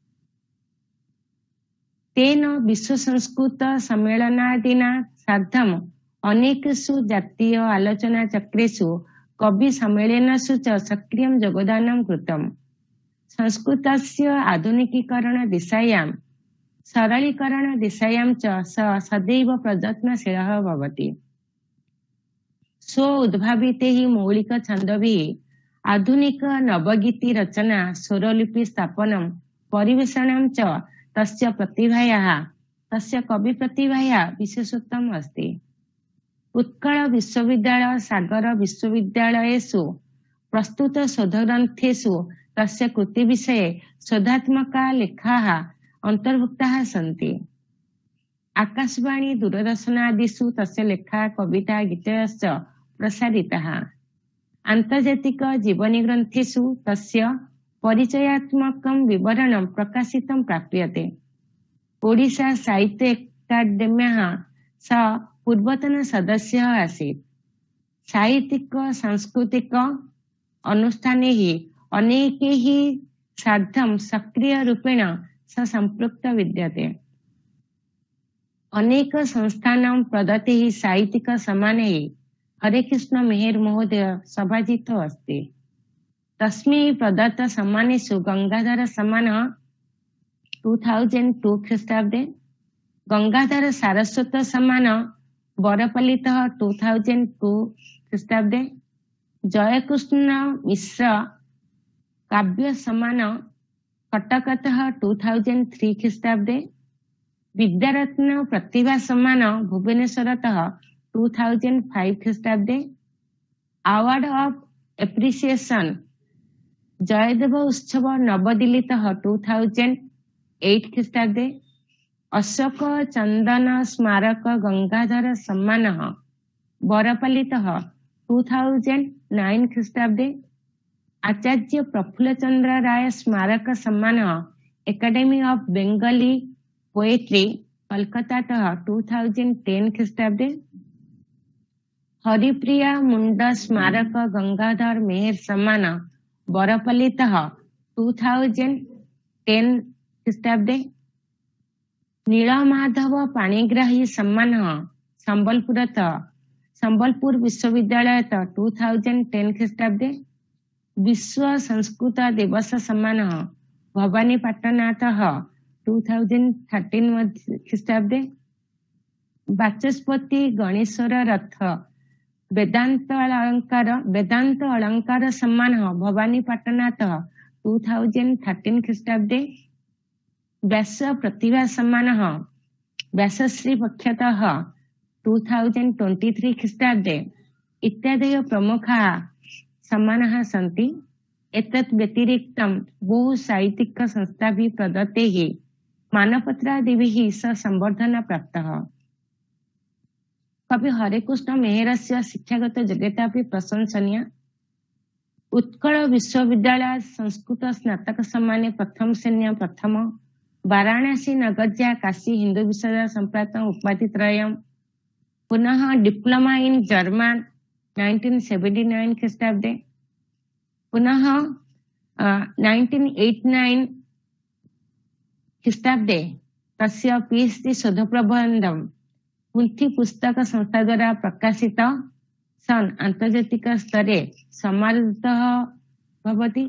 तेन विश्व संस्कृत सम्मेलनादिना सार्धम् अनेकेषु जातीय आलोचना चक्रेषु कवि सम्मेलनेषु च सक्रियं योगदानं कृतम्। संस्कृतस्य आधुनिकीकरण दिशायां सरलीकरण दिशायां च सदैव प्रयत्नशीलः भवति। स्व उद्भावितैः मौलिक छन्दभिः आधुनिक नवगीति रचना, स्वरलिपि स्थापनं, परिवेषणं च तस्य प्रतिभायाः, तस्य कवि प्रतिभायाः विशेषत्वम् अस्ति। उत्कल विश्वविद्यालय, सागर विश्वविद्यालयेषु प्रस्तुत शोधग्रन्थेषु तस्य कृति विषये शोधात्मका लेखाः अंतर्भुक्ताः सन्ति। आकाशवाणी, दूरदर्शन आदिषु तस्य लेखा, कविता, गीतयश्च प्रसारिताः। आन्तर्जातिक जीवनी ग्रन्थेषु तस्य परिचयात्मकं विवरणं प्रकाशितं प्राप्यते। ओडिशा साहित्य अकादेम्याः सः पूर्वतन सदस्यः आसीत्। साहित्यिक सांस्कृतिक अनुष्ठानैः अनेकैः सार्धं सक्रिय रूपेण सः सम्पृक्त विद्यते। अनेक संस्थानां प्रदत्तिः साहित्यिक सम्मानैः हरे कृष्ण मेहर महोदय सभाजितो अस्ति। तस्मै प्रदत्त सम्मानेषु गंगाधर सम्मान 2002 ख्रीष्टाब्दे, गंगाधर सारस्वत सम्मान बरपल्लीतः 2002 ख्रीष्टाब्दे, जयकृष्ण मिश्र काव्य सम्मान कटकतः 2003 ख्रीष्टाब्दे, विद्यारत्न प्रतिभा सम्मान भुवनेश्वरतः 2005 ख्रीष्टाब्दे, award of appreciation Jayadev Utsav नवदिल्लीतः 2008 ख्रीष्टाब्दे, अशोक चंदन स्मारक गंगाधर सम्मान बरपल्लीतः 2009 ख्रीष्टाब्दे, आचार्य प्रफुल्ल चंद्र राय स्मारक सम्मान academy of Bengali poetry Calcutta 2010 ख्रीष्टाब्दे, हरिप्रिया मुंड स्मारक गंगाधर मेहर सम्मान बरपल्लीतः 2010 ख्रीष्टाब्दे, नीलमाधव पाणिग्राही सम्मान संबलपुर विश्वविद्यालय 2010 ख्रीष्टाब्दे, विश्व संस्कृत दिवस सम्मान भवानीपाटनाथ 2013 ख्रीष्टाब्दे, वाचस्पति गणेश्वर रथ वेदांत अलंकार सम्मान भवानीपाटनाथ 2013 ख्रीष्टाब्दे, व्यास प्रतिभा सम्मान व्यासश्री पक्षतः 2023 ख्रीष्टाब्दे इत्यादि प्रमुखाः सम्मानाः सन्ति। एतत् व्यतिरिक्तं बहु साहित्यिक संस्थाभिः प्रदत्तैः मानपत्रादिभिः स संवर्धना प्राप्तः। कवि हरेकृष्ण मेहरस्य शिक्षागत योग्यता अपि प्रशंसनीया। उत्कल विश्वविद्यालय संस्कृत स्नातक सम्माने प्रथम श्रेण्या प्रथम, वाराणसी नगर्या काशी हिंदू विश्वविद्यालय संप्राप्त उपाधि त्रयम्, पुनः डिप्लोमा इन जर्मन 1979 ख्रीष्टाब्दे, पुनः 1989 ख्रीष्टाब्दे तस्य पीएचडी शोध प्रबंधम् पुंथी पुस्तक संस्था द्वारा प्रकाशित सन आंतर्जातिक स्तरे समादृतः भवति।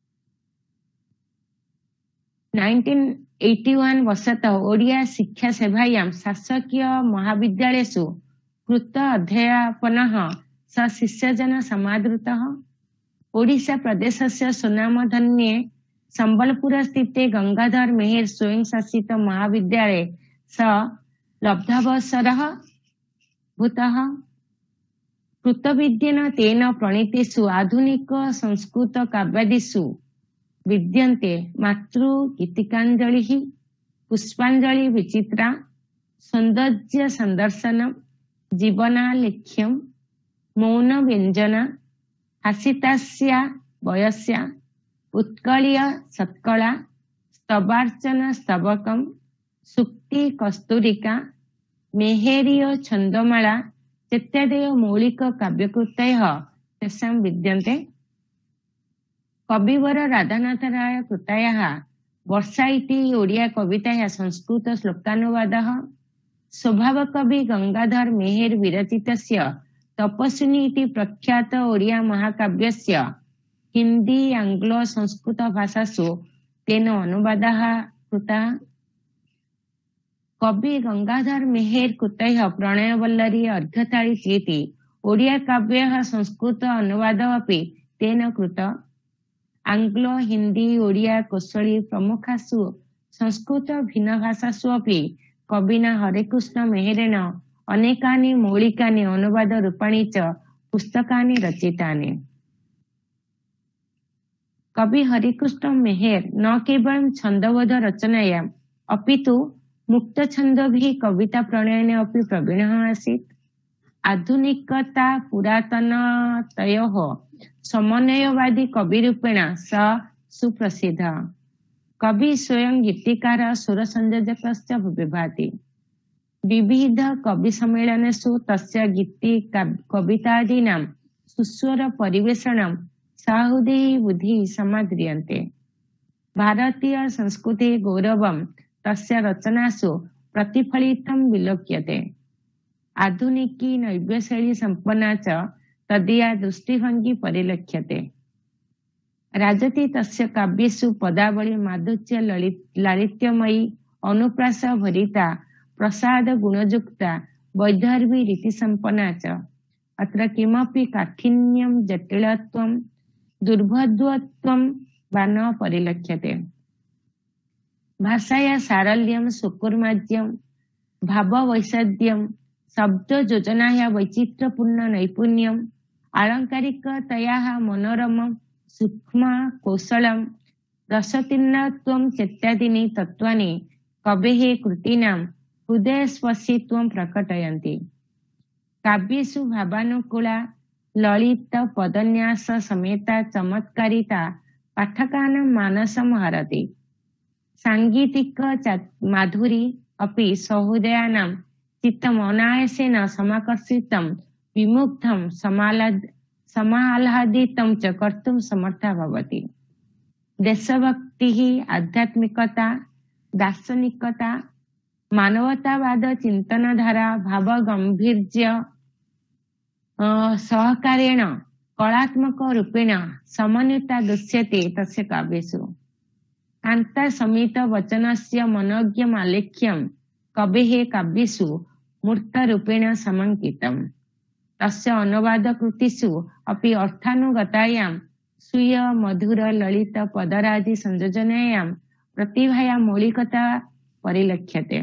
1981 वर्षतः ओडिया शिक्षा सेवायां शासकीय महाविद्यालयेषु कृत अध्यापनः स शिष्यजन समादृतः। ओडिशा प्रदेशस्य सुनामधन्ये संबलपुर स्थिते गंगाधर मेहर स्वयं शासित महाविद्यालये स लब्धावसरः भूतः। कृतविद्येन तेन प्रणीतेषु आधुनिक संस्कृत काव्यादिषु विद्यन्ते मातृ गीतिकाञ्जलिः, पुष्पाञ्जलि विचित्रा, सौन्दर्य संदर्शनम्, जीवनालेख्यम्, मौन व्यञ्जना, हासितास्या वयस्या, उत्कलीय सत्कला, स्तवार्चन स्तवकम्, सुक्ति कस्तूरिका, मेहेरीय छन्दमाला इत्यादय मौलिक काव्यकृतयः तेषां विद्यन्ते। कविवर राधानाथ राय कृतयः वर्षा इति ओडिया कवितायाः संस्कृत श्लोकानुवादः, स्वभावकवि गंगाधर मेहर विरचितस्य तपस्विनी इति प्रख्यात ओडिया महाकाव्यस्य हिंदी आंग्ल संस्कृत भाषासु तेन अनुवादः कृतः। कवि गंगाधर मेहर कृतयः प्रणयवल्लरी, अर्घ्यताळी चेति ओडिया काव्यः संस्कृत अनुवादः अपि तेन कृतः। आंग्ल हिंदी ओडिया कोशली प्रमुखासु संस्कृत भिन्न भाषासु अपि कविना हरेकृष्ण मेहरेण अनेकानि मौलिकानि अनुवाद रूपाणि च पुस्तकानि रचितानि। कवि हरिकृष्ण मेहर न केवलं छन्दबद्ध रचनायाम् अपितु मुक्त छन्दोभिः कविता प्रणयने अपि प्रवीणः आसीत्। आधुनिकता पुरातनतयोः समन्वयवादी कविरूपेण स सुप्रसिद्धः। कवि स्वयं गीतिकार सुर संयोजकश्च विभाति। विविध कवि सम्मेलनेषु तस्य गीति कवितादीनां सुस्वर परिवेषणं साहुदेः बुद्धिः समाद्रियन्ते। भारतीय संस्कृतेः गौरवं तस्य रचनासु प्रतिफलितं विलोक्यते। आधुनिकी नव्यशैली संपन्ना च तदीया दृष्टिभंगी परिलक्ष्यते। राजति तस्य काव्येषु पदावली माधुर्य लालित्यमयी अनुप्रास भरिता प्रसाद गुणयुक्ता वैदर्भी रीति संपन्ना च। अत्र किमपि काठिन्यं जटिलत्वं दुर्भद्वत्वं वा न परिलक्ष्यते। भाषाया सारल्यं सुकुर्माज्यं भाववैषद्यं शब्द योजनाया वैचित्र्यपूर्ण नैपुण्यम आलंकारिकतया मनोरम सूक्ष्म कौशलम रसतीर्णत्वं चेत्यादीनि तत्त्वानि कवेः कृतीनां हृदयस्पर्शित्वं प्रकटयन्ति। काव्येषु भावानुकूला ललित पदन्यास समेता चमत्कारिता पाठकानां मानसं हरति। सांगीतिक माधुरी अपि सहृदयानां चित्तम् अनायासेन समाकर्षितं विमुग्धं समाह्लादितं च कर्तुं समर्था भवति। देशभक्तिः आध्यात्मिकता दार्शनिकता मानवतावाद चिंतनधारा भाव गंभीर्य सहकारेण कलात्मक रूपेण समन्विता दृश्यते तस्य काव्येषु। कान्ता समेत वचनस्य मनोज्ञम् आलेख्यं कवेः काव्येषु मूर्तरूपेण समङ्कितम्। तस्य अनुवाद कृतिषु अपि अर्थानुगतायां स्वीय मधुर ललित पदरादि संयोजनायां प्रतिभाया मौलिकता परिलक्ष्यते।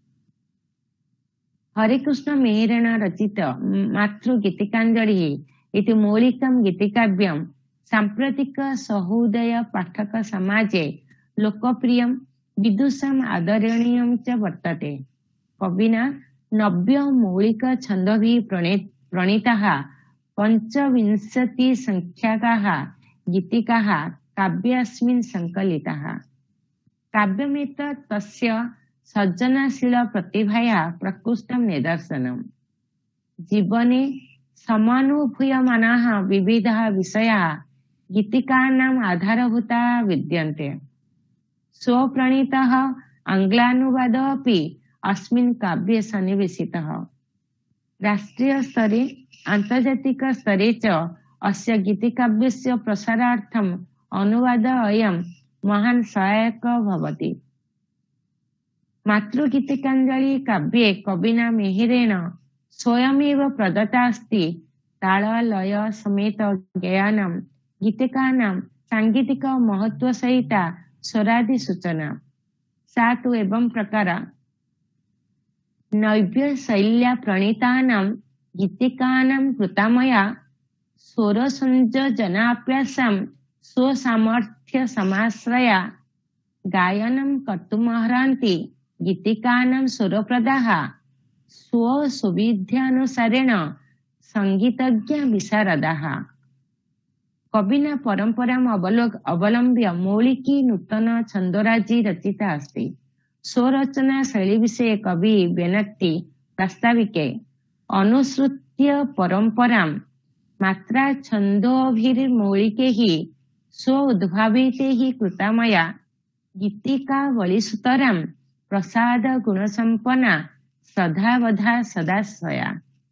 हरिकृष्ण मेहरेण रचित मातृगीतिकाञ्जलिः इति मौलिकं गीतिकाव्यं साम्प्रतिक सहृदय पाठक समाजे लोकप्रियं विदुषाम् आदरणीयं च वर्तते। कविना नव्य मौलिक छन्दोभिः प्रणीताः 25 संख्याकाः गीतिकाः काव्येऽस्मिन् संकलिताः। काव्यमेतत् तस्य सर्जनशील प्रतिभायाः प्रकृष्टं निदर्शनम्। जीवने समानुभूयमानाः विविधाः विषयाः गीतिकानाम् आधारभूताः विद्यन्ते। स्वप्रणीतः आङ्ग्लानुवादः अपि अस्मिन् काव्ये सन्निवेशितः। राष्ट्रीय स्तरे आन्तर्जातिक स्तरे च अस्य गीतिकाव्यस्य प्रसारार्थम् अनुवादः अयं महान् सहायकः भवति। मातृगीतिकाञ्जलि काव्ये कविना मेहरेण स्वयमेव प्रदत्ता अस्ति ताल लय समेत ज्ञानं गीतिकानां सांगीतिक महत्व सहिता स्वरादि सूचना। सा तु एवं प्रकारा नव्य शैल्या प्रणीतानां गीतिकानां कृतामया स्वरसंयोजनाभ्यासं स्वसामर्थ्य समाश्रया गायनं कर्तुमर्हन्ति। गीतिकानां स्वरप्रदाः स्वसुविधानुसारेण संगीतज्ञ विशारदाः। कविना परम्पराम् अवलम्ब्य मौलिकी नूतन छन्दोराजी रचिता अस्ति। स्वरचना शैली विषये कवि बेनत्ति प्रास्ताविके अनुसृत्य परम्परां मात्रा छन्दोभिर्मौलिकैः स्व उद्भावितैः कृतामया गीतिकावलीसुतरां प्रसाद गुणसम्पन्ना सदावधा सदाश्रया।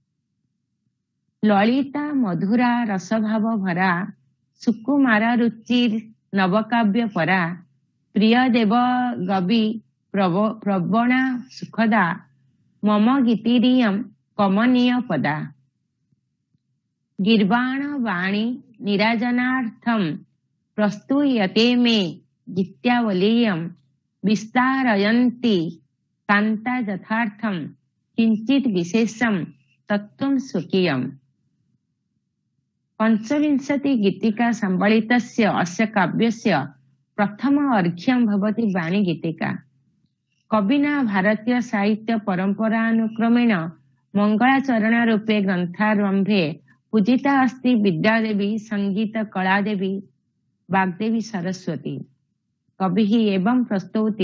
ललिता मधुरा रसभाव भरा सुकुमारा रुचिर नवकाव्य परा प्रिय देव गवि प्रवणा सुखदा मम गीतिरियं कमनीय पदा। गीर्वाण वाणी निराजनार्थं प्रस्तूयते मे गीत्यावलीयं विस्तारयन्ति कान्ता यथार्थं किञ्चित् विशेषं तत्त्वं स्वकीयम्। 25 गीतिका सम्बलितस्य अस्य काव्यस्य प्रथम अर्घ्यं भवति वाणी गीतिका। कविना भारतीय साहित्य परम्परानुक्रमेण मंगलाचरण रूपे ग्रंथारंभे पूजिता अस्ति विद्यादेवी संगीत कलादेवी वाग्देवी सरस्वती। कविः एवं प्रस्तौति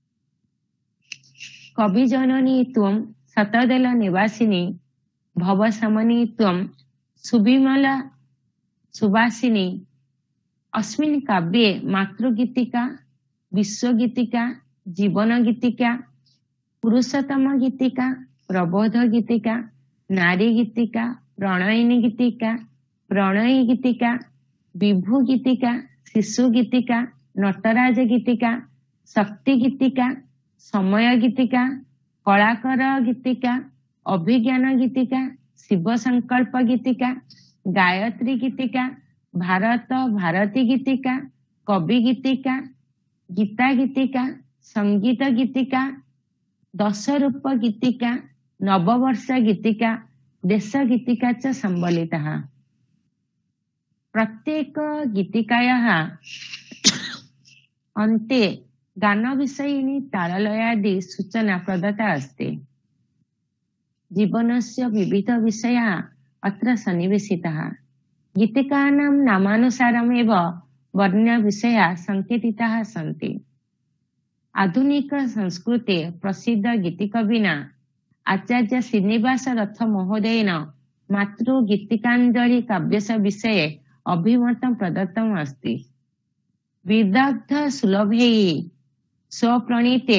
कवि जननी त्वं शतदल निवासिनी भवशमनी त्वं सुविमला सुवासिनी। अस्मिन् काव्ये मातृगीतिका विश्वगीतिका जीवन गीतिका पुरुषोत्तम गीतिका, प्रबोध गीतिका, नारी गीतिका, प्रणयिनी गीतिका, प्रणयी गीतिका, विभू गीतिका, शिशु गीतिका, नटराज गीतिका, शक्ति गीतिका, समय गीतिका, कलाकर गीतिका, अभिज्ञान गीतिका, शिव संकल्प गीतिका, गायत्री गीतिका, भारत भारती गीतिका, कवि गीतिका, गीता गीतिका, संगीत गीतिका, दश रूप गीतिका, नववर्ष गीतिका, देश गीतिका च संबलितः। प्रत्येक गीतिकायाः अन्ते गानविषयिणी ताललयादि सूचना प्रदत्ता अस्ति। जीवनस्य विविध विषयाः अत्र सन्निवेशिताः। गीतिकानां नामानुसारमेव वर्ण्यविषयाः सङ्केतिताः सन्ति। आधुनिक संस्कृते प्रसिद्ध गीतिकविना आचार्य श्रीनिवास रथ महोदयेन मातृगीतिकाञ्जलि काव्यस्य विषये अभिमतं प्रदत्तम् अस्ति। विदग्ध सुलभैः स्वप्रणीते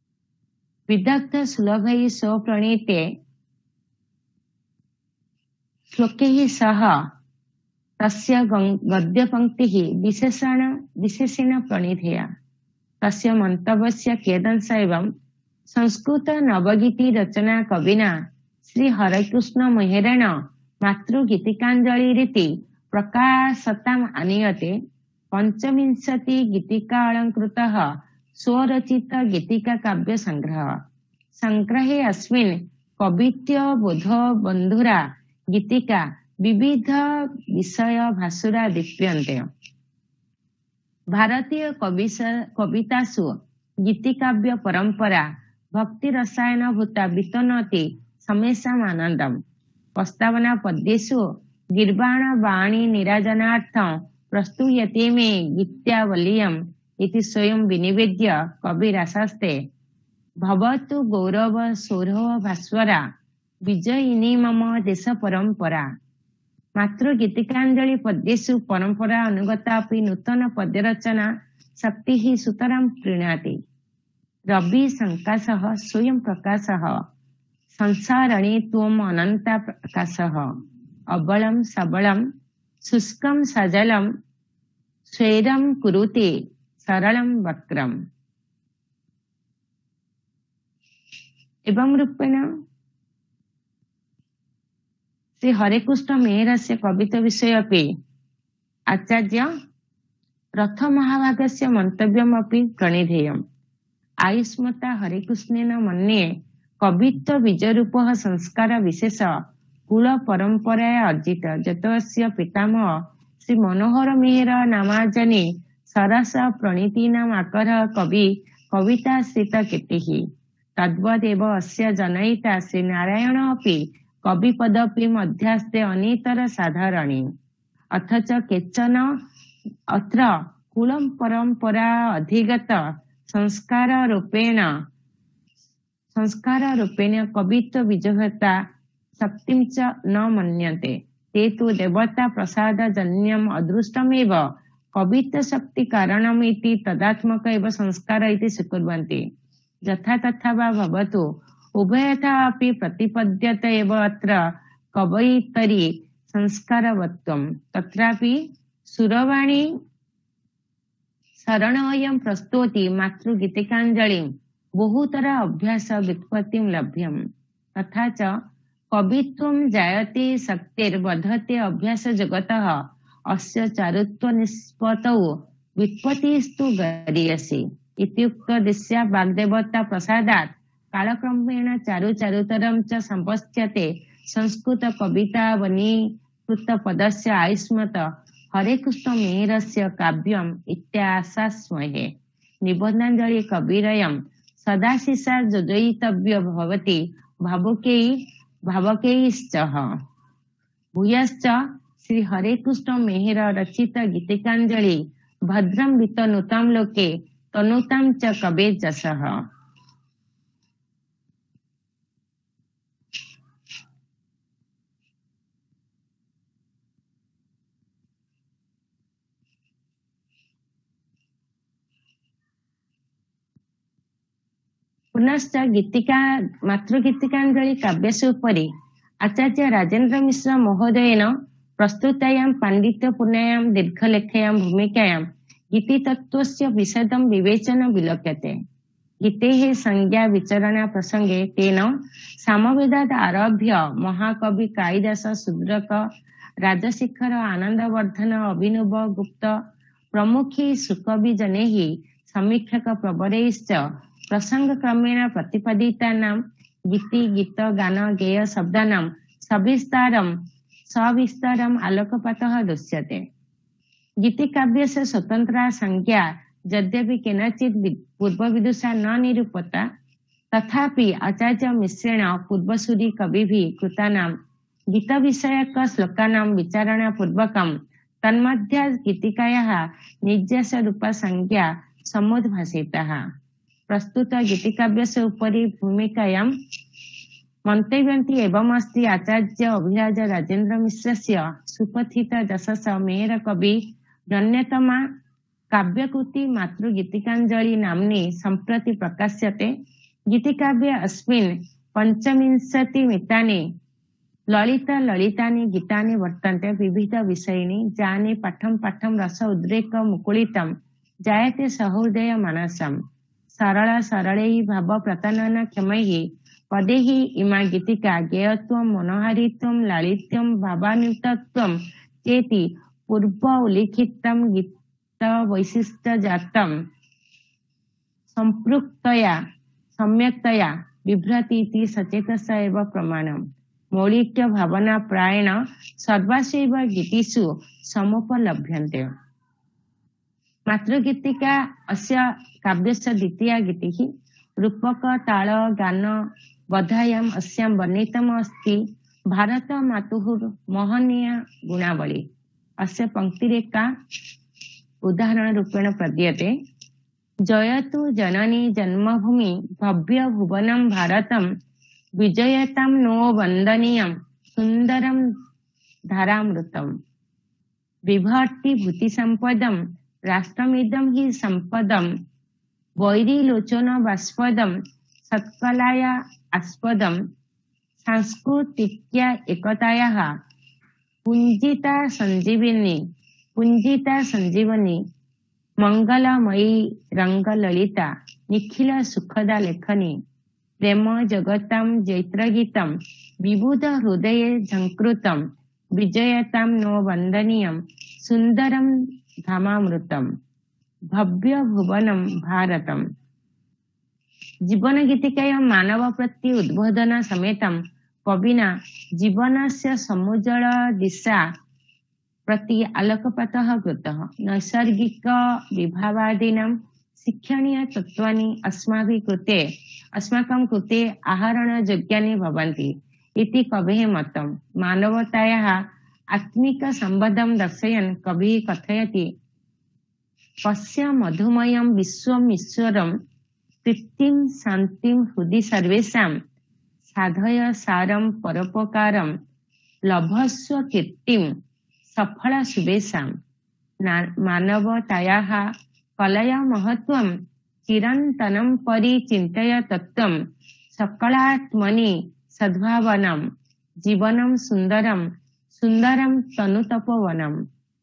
श्लोकैः सह तस्य गद्यपङ्क्तिः विशेषेण प्रणीतया। तस्य मन्तव्यस्य कियदंश एवं संस्कृत नवगीति रचना कविना श्री हरेकृष्ण मेहरेण मातृगीतिकाञ्जलिरिति प्रकाशताम् आनीयते। पंचविंशति गीतिका अलङ्कृतः स्वरचित गीतिका काव्य संग्रहे अस्मिन् कवित्व बोध बन्धुरा गीतिका विविध विषय भासुरा दीप्यन्ते। भारतीय कवितासु गीतिकाव्य परंपरा भक्ति रसायन भूता वितनोति समेषाम् आनन्दम्। प्रस्तावना पद्येषु गीर्वाण वाणी निराजनार्थं प्रस्तूयते मे गीत्यावलीयम् इति स्वयं विनिवेद्य कविराशास्ते भवतु गौरव सौरभ भास्वरा विजयिनी मम देश परंपरा। मातृ गीतिकाञ्जलि पद्येषु परंपरा अनुगता अपि नूतन पद्यरचना शक्तिः सुतरां प्रीणाति। रवि संकाशः स्वयं प्रकाशः संसारणि त्वम् अनन्ता प्रकाशः अबलं सबलं शुष्कं सजलं स्वैरं कुरुते सरलं वक्रम्। एवं रूपेण श्री हरेकृष्ण मेहरस्य कवित्व विषये अपि आचार्य रथ महाभागस्य मन्तव्यमपि प्रणिधेयम्। आयुष्मता हरेकृष्णेन मन्ये कवित्व बीजरूपः संस्कार विशेष कुल परंपराया अर्जित। जतस्य पितामह श्री मनोहर मेहर नामाजनी सरस प्रणीतीनाम् आकरः कवि कविताश्रित कीर्तिः। तद्वदेव अस्य जनयिता श्री नारायण अपि कवि पदपि मध्यस्थे अनितर साधारणी। अथच केचन अत्र कुलं परंपरा अधिगत संस्कार रूपेण कवित्व बीजभूता शक्तिं च न मन्यन्ते। ते तु देवता प्रसाद जन्यम् अदृष्टमेव कवित्व शक्ति कारणम् इति तदात्मक एव संस्कार इति स्वीकुर्वन्ति। यथा तथा वा भवतु उभयथा अपि प्रतिपद्यत एव अत्र कवयितरी संस्कारवत्वम्। तत्रापि सुरवाणी शरणोऽयं प्रस्तौति मातृगीतिकाञ्जलिं बहुतर अभ्यास व्युत्पत्तिं लभ्यम्। तथा च कवित्वं जायते शक्तिर्वर्धते अभ्यास जगतः अस्य चारुत्व निष्पत्तौ व्युत्पत्तिस्तु गरीयसी। इत्युक्त दिश्या वाग्देवता प्रसादात् कालक्रमेण चारुतरं च संपत्स्यते संस्कृत कविता वनीकृत पदस्य आयुष्मत हरेकृष्ण मेहरस्य काव्यम् इत्याशास्महे। निबन्धाञ्जलि कविरयं सदाशिषा योजयितव्य भवति भावुकैश्च। भूयश्च श्री हरेकृष्ण मेहर रचित गीतिकाञ्जलि भद्रं वितनुतां लोके तनुतां च कवे जसः। पुनश्च गीतिका मातृगीतिकाञ्जलि काव्यस्य उपरि आचार्य राजेन्द्र मिश्र महोदयेन प्रस्तुतायां पाण्डित्यपूर्णायां दीर्घलेखायां भूमिकायां गीतितत्त्वस्य विशदं विवेचन विलोक्यते। गीतेः संज्ञा विचरण प्रसंगे तेन सामवेदात् आरभ्य महाकवि कालिदास, शूद्रक, राजशेखर, आनन्दवर्धन, अभिनव गुप्त प्रमुखैः सुकवि जनैः समीक्षक प्रवरैश्च प्रसंगक्रमेण प्रतिपादितानां गीति, गीत, गान, गेय शब्दानां सविस्तारम् आलोकपातः दृश्यते। गीतिकाव्यस्य स्वतन्त्रा संज्ञा यद्यपि केनचित् पूर्वविदुषा न निरूपता, तथापि आचार्य मिश्रेण पूर्वसूरि कविभिः कृतानां गीतविषयक श्लोकानां विचारणपूर्वकं तन्मध्ये गीतिकायाः निर्देशरूपा संज्ञा समुद्भासिताः। प्रस्तुत गीतिकाव्यस्य उपरि भूमिकायां मन्तव्यन्ति एवमस्ति। आचार्य अभिराज राजेन्द्र मिश्रस्य सुपथित यशस मेहर कवि अन्यतमा काव्यकृति मातृगीतिकाञ्जलि नाम्नी सम्प्रति प्रकाश्यते। गीतिकाव्ये अस्मिन् 25 मितानि ललितानि गीतानि वर्तन्ते, विविध विषयिणी, यानि पाठं रस उद्रेक मुकुलितं जायते सहृदय मानसम्। सरला सरलैः भाव प्रतानन क्षमैः पदैः इमा गीतिका गेयत्वं, मनोहारित्वं, लालित्यं, भावान्वितत्वं चेति पूर्व उल्लिखितं गीत वैशिष्ट्य जातं संपृक्तया सम्यक्तया बिभ्रति इति सचेतस एव प्रमाणम्। मौलिक भावना प्रायेण सर्वासु गीतिषु समुपलभ्यन्ते। मातृगीतिका अस्य काव्यस्य द्वितीया गीतिः। रूपक, ताल, गान, बधायाम् अस्यां वर्णितम् अस्ति भारत मातुः महनीय गुणावली। अस्य पंक्तिरेका उदाहरण रूपेण प्रदीयते। जयतु जननी जन्मभूमि भव्य भुवनं भारतं, विजयतां नो वन्दनीयं सुन्दरं धारामृतम्। बिभर्ति भूति संपदं राष्ट्रमिदं हि संपदं, वैरीलोचन बाष्पदं सत्कलाया आस्पदं, सांस्कृतिक्या एकतायाः पुंजिता संजीवनी मंगलमयी रंगललिता निखिल सुखदा लेखनी, प्रेम जगतां जैत्रगीतं विबुध हृदये झंकृतं, विजयतां नो वंदनीयं सुंदरं धामामृतम्। भव्य भुवनं भारतम्। जीवन गीतिकायां मानव प्रति उद्बोधन समेतं कविना जीवनस्य समुज्ज्वल दिशा प्रति आलोकपातः कृतः। नैसर्गिक विभावादीनां शिक्षणीय तत्त्वानि अस्माकं कृते आहरणयोग्यानि भवन्ति इति कवेः मतं। मानवतायाः आत्मिक संबद्धं दर्शयन् कविः कथयति, पश्य मधुमयं विश्वमीश्वरं तृप्तिं शान्तिं हृदि सर्वेषां, साधय सारं परोपकारं, लभस्व कीर्तिं सफल शुभेषां। मानवतायाः कलया महत्त्वं चिरन्तनं परिचिन्तय तत्त्वं, सकलात्मनि सद्भावनं जीवनं सुन्दरं तनुतपोवनम्।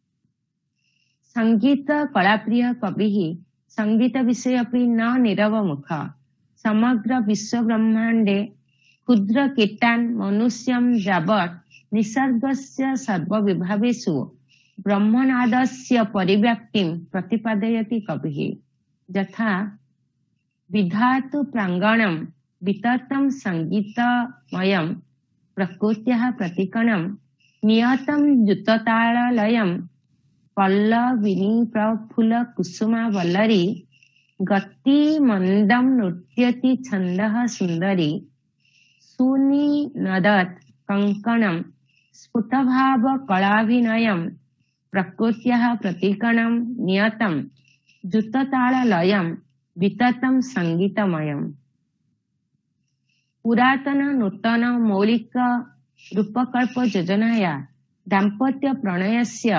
संगीत कलाप्रिय कविः संगीत विषय अपि न निरवमुख। समग्र विश्व ब्रह्मांडे क्षुद्र कीटान् मनुष्यं यावत् निसर्गस्य सर्वविभावेषु ब्रह्मनादस्य परिव्याप्तिं प्रतिपादयति कविः। यथा विधातु प्राङ्गणं विततं संगीतमयं, प्रकृत्याः प्रतीकणं नियतं द्युतताललयं, पल्लविनी प्रफुल्ल कुसुमा वल्लरी, गति मंदं नृत्यति छन्दः सुन्दरी, सुनिनदत् कंकणं स्फुटभाव कलाभिनयं, प्रकृत्याः प्रतीकणं नियतं द्युतताललयं, विततं संगीतमयम्। पुरातन नूतन मौलिक रूपकल्प योजनाया दाम्पत्य प्रणयस्य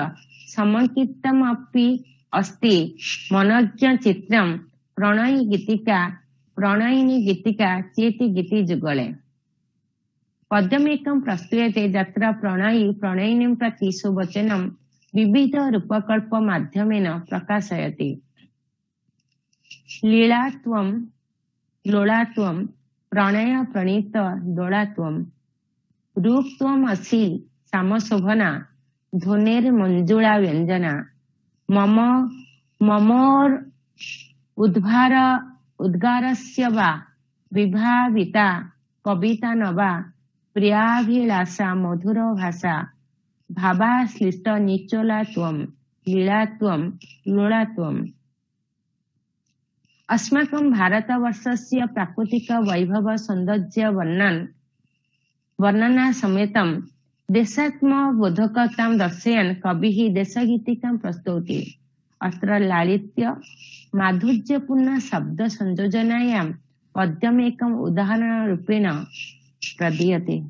समन्वितमपि अस्ति। मनोज्ञ चित्रं प्रणयी गीतिका प्रणयिनी गीतिका चेति गीति जुगले पद्यमेकं प्रस्तूयते यत्र प्रणयी प्रणयिनीं प्रति सुवचनं विविध रूपकल्प माध्यमेन प्रकाशयति। लीलात्वं लोलात्वं प्रणय प्रणीत दोलात्वं रूपत्वम् असि सामशोभना ध्वनिर्मञ्जुळा व्यञ्जना मम ममोर उद्भार उद्गारस्य वा विभाविता कविता न वा प्रियाभिलाषा मधुर भाषा भावाश्लिष्ट निचोलात्वं लीलात्वं लोलात्वम् अस्माकं भारतवर्षस्य प्राकृतिक वैभव सौन्दर्य वर्णना समेतं देशात्मबोधकतां दर्शयन् कविः देशगीतिकां प्रस्तौति। अत्र लालित्य माधुर्यपूर्ण शब्द संयोजनायां पद्यमेकम् उदाहरणरूपेण प्रदीयते।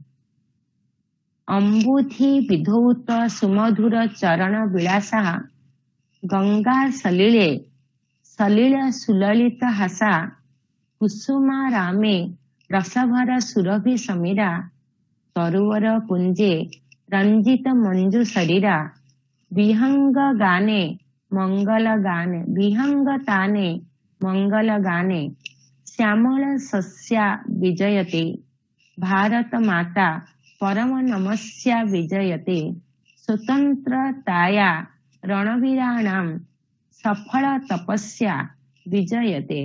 अम्बुधि विधौत सुमधुर चरण विलासः गंगा सलिले सलिल सुललित हासा कुसुमा रामे रसभर सुरभि समीरा तरुवर कुंजे रंजित मंजु शरीरा विहंग गाने मंगल गाने विहंग ताने मंगल गाने श्यामल सस्या विजयते भारत माता परम नमस्या विजयते स्वतंत्रताया रणवीराणां सफल तपस्या विजयते।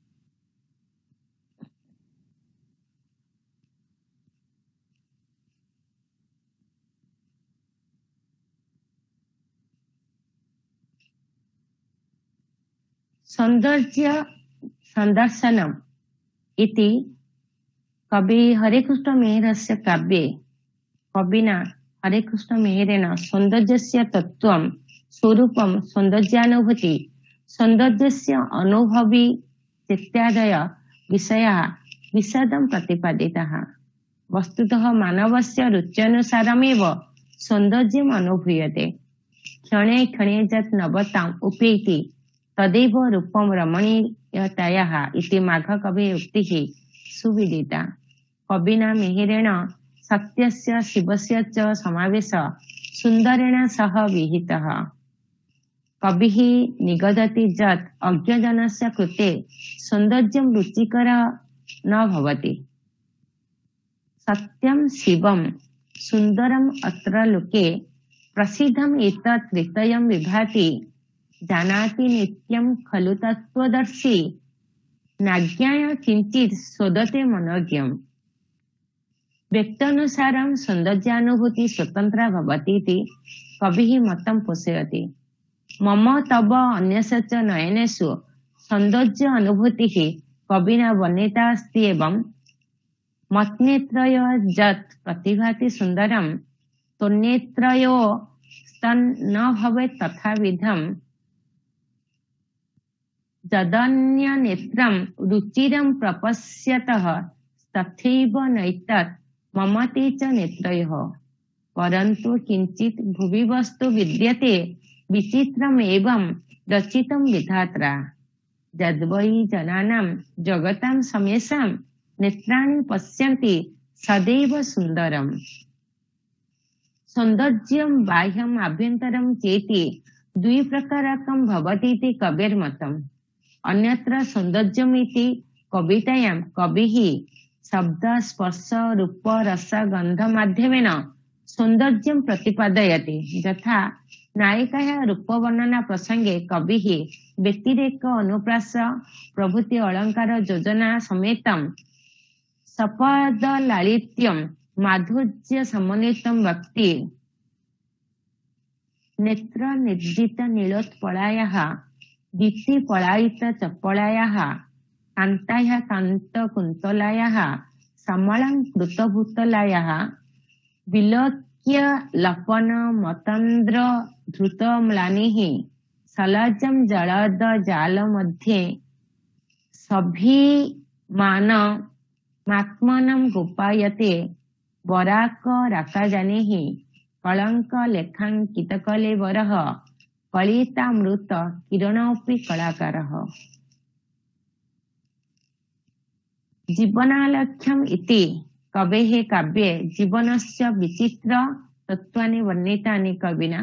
सौंदर्य संदर्शनम् इति कवि हरेकृष्ण मेहरस्य काव्ये कविना हरेकृष्ण मेहरेण सौंदर्यस्य तत्त्वं स्वरूपं सौंदर्यानुभूति सौंदर्यस्य अनुभवी इत्यादय विषयाः विशदं प्रतिपादिताः। वस्तुतः मानवस्य रुच्यनुसारमेव सौंदर्यम् अनुभूयते। क्षणे क्षणे यत् नवताम् उपैति तदेव रूपं रमणीयतायाः इति माघकविः उक्तिः सुविदिता। कविना मेहरेण सत्यस्य शिवस्य च समावेश सुन्दरेण सह विहितः। कविः निगदति यत् अज्ञजनस्य कृते सौन्दर्यं रुचिकर न भवति। सत्यं शिवं सुन्दरम् अत्र लोके प्रसिद्धम् एतत् त्रितयं विभाति जानाति नित्यं खलु तत्त्वदर्शी नाज्ञाय किंचित् शोधते मनोज्ञम्। व्यक्तानुसारं सौन्दर्यानुभूति स्वतन्त्रा भवति इति कविः मतं पोषयति। मम तव अन्यस्य च नयनेषु सौन्दर्य अनुभूतिः कविना वर्णिता अस्ति एवं मत्नेत्रय यत् प्रतिभाति सुन्दरं तन्नेत्रयो तन्न भवेत् तथाविधम् यदन्य नेत्रं रुचिरं प्रपश्यतः तथैव नैतत् ममते च नेत्रयोः। परन्तु किंचित् भुवि वस्तु विद्यते विचित्रम् एवं रचितं विधात्रा यद्वै जनानां जगतां समेषां नेत्राणि पश्यन्ति सदैव सुन्दरम्। सौन्दर्यं बाह्यम् आभ्यन्तरं चेति द्विप्रकारकं भवति इति कवेर्मतम्। अन्यत्र सौन्दर्यमिति कवितायां कविः शब्द स्पर्श रूप रस गंध माध्यमेन सौन्दर्यं प्रतिपादयति। यथा नायिकायाः रूपवर्णना प्रसंगे कविः व्यतिरेक अनुप्रास प्रभृति अलंकार योजना समेतं सपद लालित्यं माधुर्य समन्वितं वक्ति नेत्र निर्जित नीलोत्पलायाः दीप्ति पलायित चपलायाः कांतायाः कांत कुंतलायाः समलंकृत भूतलायाः विलोक्य लपन मतंद्र धृत म्लानिः सलजं जलद जाल मध्ये सभिमान मात्मनं गोपायते वराक राकाजानिः कलंक लेखांकित कलेवरः कलितामृत किरणोऽपि कलाकारः। जीवनालक्ष्यम् इति कवेः काव्ये जीवनस्य विचित्र तत्त्वानि वर्णितानि कविना।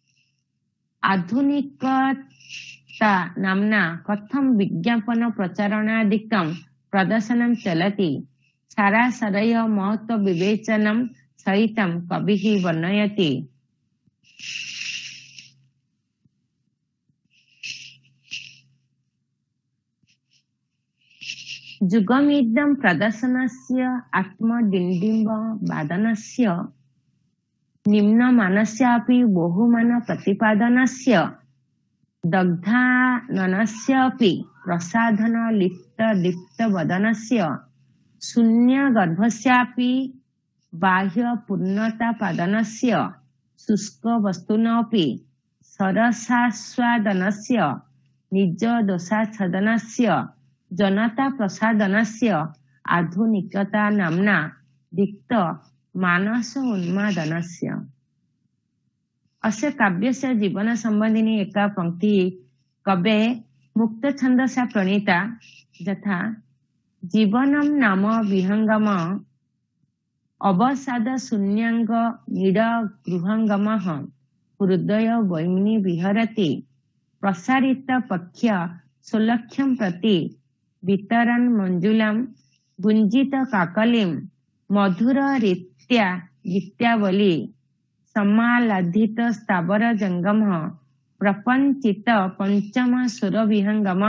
आधुनिकता नाम्ना कथं विज्ञापन प्रचारणादिकं प्रदर्शनं चलति सारासारय महत्व विवेचनं सहितं कविः वर्णयति। जुगमिदं प्रदर्शनस्य आत्मडिण्डिम वादनस्य निम्नमानस्यापि बहुमान प्रतिपादनस्य दग्धाननस्यापि प्रसाधन लिप्त वदनस्य शून्यगर्भस्यापि बाह्य पूर्णतापादनस्य शुष्क वस्तुनोऽपि सरसास्वादनस्य निज दोषाच्छदनस्य जनता प्रसादनस्य आधुनिकता नाम्ना दिक्त मानस उन्मादनस्य। अस्य काव्यस्य जीवन संबंधिनी एका पंक्ति कवे मुक्त छन्दसा प्रणीता यथा जीवनं नाम विहंगम अवसाद शून्यांग नीड गृहंगमः हृदय वैम्नि विहरति प्रसारित पक्ष सोलक्ष्यं प्रति वितरन् मंजुलम गुंजित काकलिम मधुर रीत्या गीत्यावली समालाधित स्थावर जंगम प्रपंचित पंचम सुर विहंगम।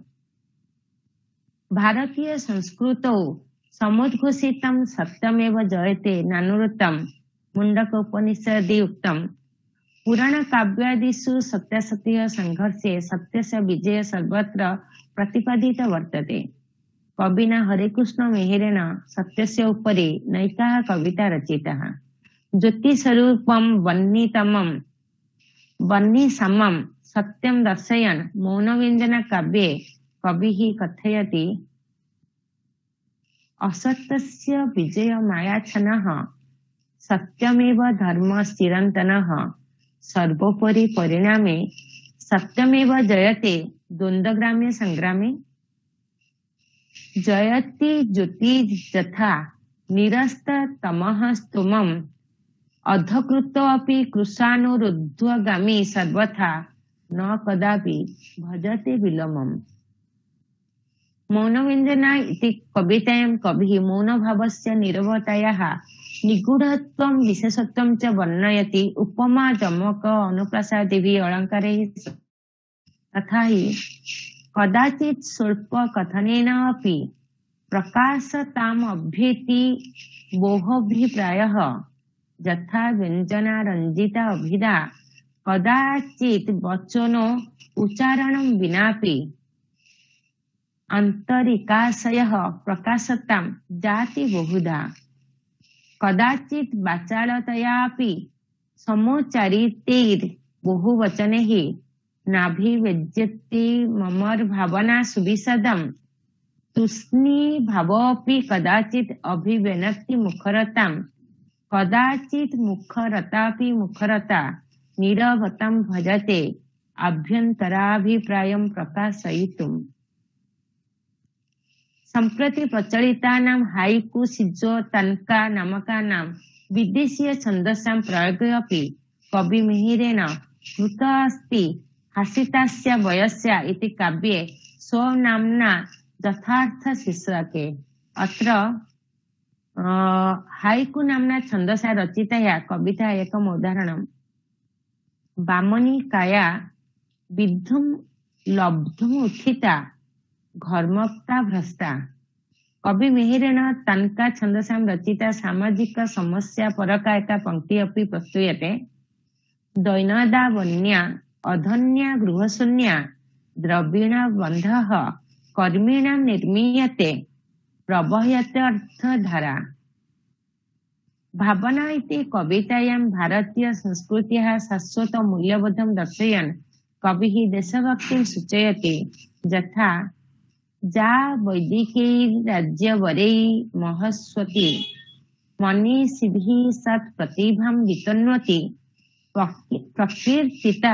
भारतीय संस्कृतौ समुद्घोषितं सत्यमेव जयते नानुरुतं मुंडक उपनिषदि उक्तम् पुराण काव्यादिषु सत्यासत्य संघर्षे सत्यस्य विजय सर्वत्र प्रतिपादित वर्तते। कविना हरिकृष्ण मेहरेण सत्यस्य उपरि नैकाः कविता रचिताः। ज्योतिस्वरूपं वर्णिसमं सत्यं दर्शयन् मौनव्यञ्जन काव्ये कविः कथयति असत्यस्य विजय मायाच्छनः सत्यमेव धर्म चिरन्तनः सर्वोपरि परिणामे सत्यमेव जयते द्वन्द्वग्राम्य संग्रामे। जयति ज्योति यथा निरस्त तमः स्तुमम् अधकृत अपि कृशानुरुध्वगामी सर्वथा न कदापि भजते विलमम्। मौनव्यञ्जना इति कवितायां कविः मौनभावस्य नीरवतायाः निगूढत्वं विशेषत्वं च वर्णयति। उपमा जमक अनुप्रासादिभिः अलङ्कारैः तथा हि कदाचित् स्वल्प कथनेन अपि प्रकाशताम् अभ्येति बोहभिप्रायः यथा व्यञ्जना रञ्जिता अभिधा कदाचित् वचनो उच्चारणं विनापि आन्तरिकाशयः प्रकाशतां जाति बहुधा कदाचित् वाचालतयापि समोच्चारितैर् बहुवचनैः नाभिव्यज्यति ममर भावना सुविशदम् तूष्णी भावोऽपि कदाचित् अभिव्यनक्ति मुखरतां कदाचित् मुखरतापि मुखरता नीरवतां भजते आभ्यन्तराभिप्रायं प्रकाशयितुम्। सम्प्रति प्रचलितानां हाइकु शिजो तन्का नामकानां विदेशीय छन्दसां प्रयोगे अपि कविमिहिरेण कृतः अस्ति। हसितास्य वयस्या इति काव्ये स्वनाम्ना यथार्थ शीर्षके अत्र हाइकु नाम्ना छन्दसा रचितया कविता एकम् उदाहरणम्। वामनी काया विद्धुम लब्धुम उत्थिता घर्मक्ता भ्रष्टा। कवि मिहिरेण तन्का छन्दसां रचिता सामाजिक समस्या परका एका पंक्ति अपि प्रस्तूयते। दैनदा वन्या अधन्या गृहशून्या द्रवीण बन्धः कर्मिणां निर्मीयते प्रवह्यते अर्थधारा। भावना इति कवितायां भारतीय संस्कृत्याः शाश्वत मूल्यबोधं दर्शयन् कविः देशभक्तिं सूचयति यथा जा वैदिकैर्राज्यवरैः महस्वती मनीषिभिः सत् प्रतिभां वितन्वति प्रकीर्तिता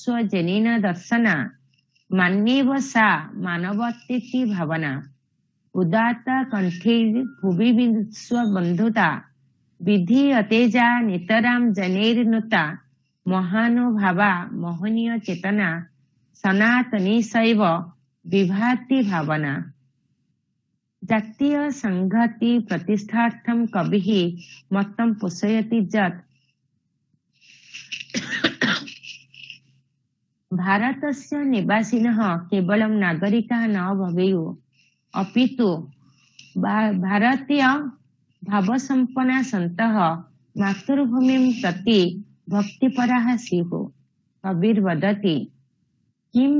विश्वजनीन दर्शना मान्येव सा मानवतीति भावना। उदात्त कंठी भुवि विश्व बंधुता विधि अतेजा नितराम जनैर्नुता महानुभावा मोहनीय चेतना सनातनी शैव विभाति भावना। जातीय संघाति प्रतिष्ठार्थम कविः मतं पोषयति यत् भारतस्य निवासिनः केवलं नागरिकाः न भवेयुः अपितु भारतीय भावसम्पन्ना सन्तः मातृभूमिं प्रति भक्तिपराः स्युः। कविर्वदति किं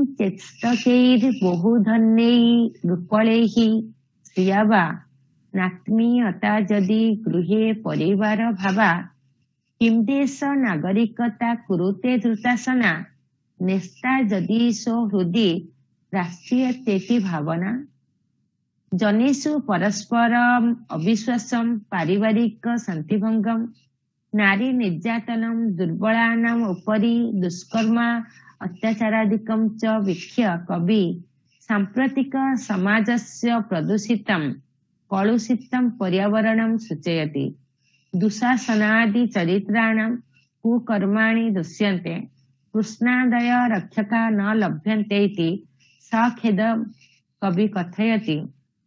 चेष्टकैर्बहुधन्यैरुपलैः श्रिया वा नात्मीयता यदि गृहे परिवार भावा किं देश नागरिकता कुरुते धृतासना नेस्ता यदि सो हृदि राष्ट्रीयतेति भावना। जनेषु परस्परम अविश्वासम पारिवारिक शांतिभंगम नारी निर्यातनम दुर्बलानाम उपरि दुष्कर्म अत्याचारादिकं च वीक्ष्य कवि साम्प्रतिक समाजस्य प्रदूषितं कलुषितं पर्यावरणं सूचयति। दुःशासनादि चरित्राणां कुकर्माणि दृश्यन्ते कृष्णादय रक्षका न लभ्यन्ते इति सखेदं कवि कथयति।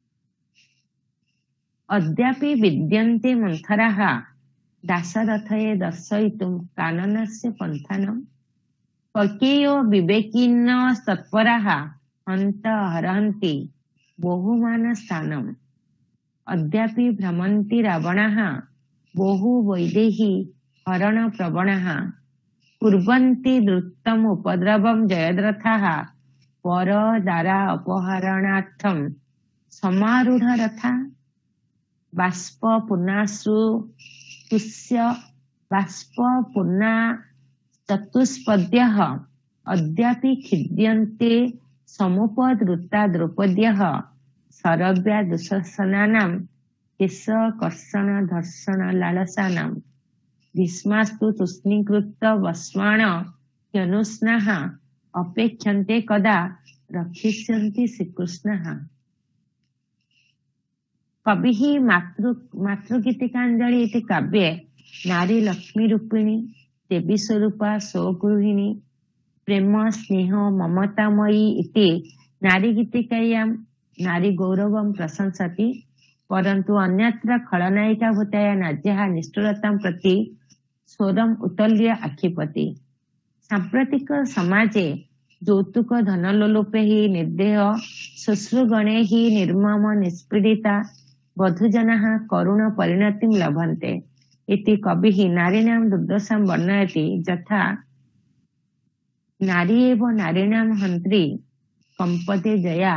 अद्यापि विद्यन्ते मन्थराः दाशरथये दर्शयितुं काननस्य पन्थानं कैकेयो विवेकिनः तत्पराः हन्त हरन्ति बहुमान स्थानम्। अद्यापि भ्रमन्ति रावणाः बहु वैदेही हरण प्रवणाः कुर्वन्ति द्रुतम् उपद्रवं जयद्रथाः परदारा अपहरणार्थं समारूढरथा। बाष्पपूर्णाश्रु तुष्य बाष्पपूर्णा चतुष्पद्यः अद्यापि खिद्यन्ते समुपद्रुता द्रौपद्यः शरव्या दुःशासनानां केश कर्षण धर्षण लालसानां भीष्मास्तु तूष्णीकृत वस्वान् ह्यनुस्नाः अपेक्षन्ते कदा रक्षिष्यन्ति श्रीकृष्णः। कविः मातृगीतिकाञ्जलि इति काव्ये नारी लक्ष्मी रूपिणी देवी स्वरूपा स्वगृहिणी प्रेम स्नेह ममतामयी इति नारी गीतिकायां नारी गौरवं प्रशंसति परन्तु अन्यत्र खलनायिका भूताया नाज्याः निष्ठुरतां प्रति स्वरम् उत्तोल्य आक्षिपति। साम्प्रतिक समाजे यौतुक धनलोलुपैः निर्देह शुश्रूगणैः निर्मम निष्पीडिता वधूजनाः करुण परिणतिं लभन्ते इति कविः नारीणां दुर्दशां वर्णयति। यथा नारी एव नारीणां हन्त्री कंपते जया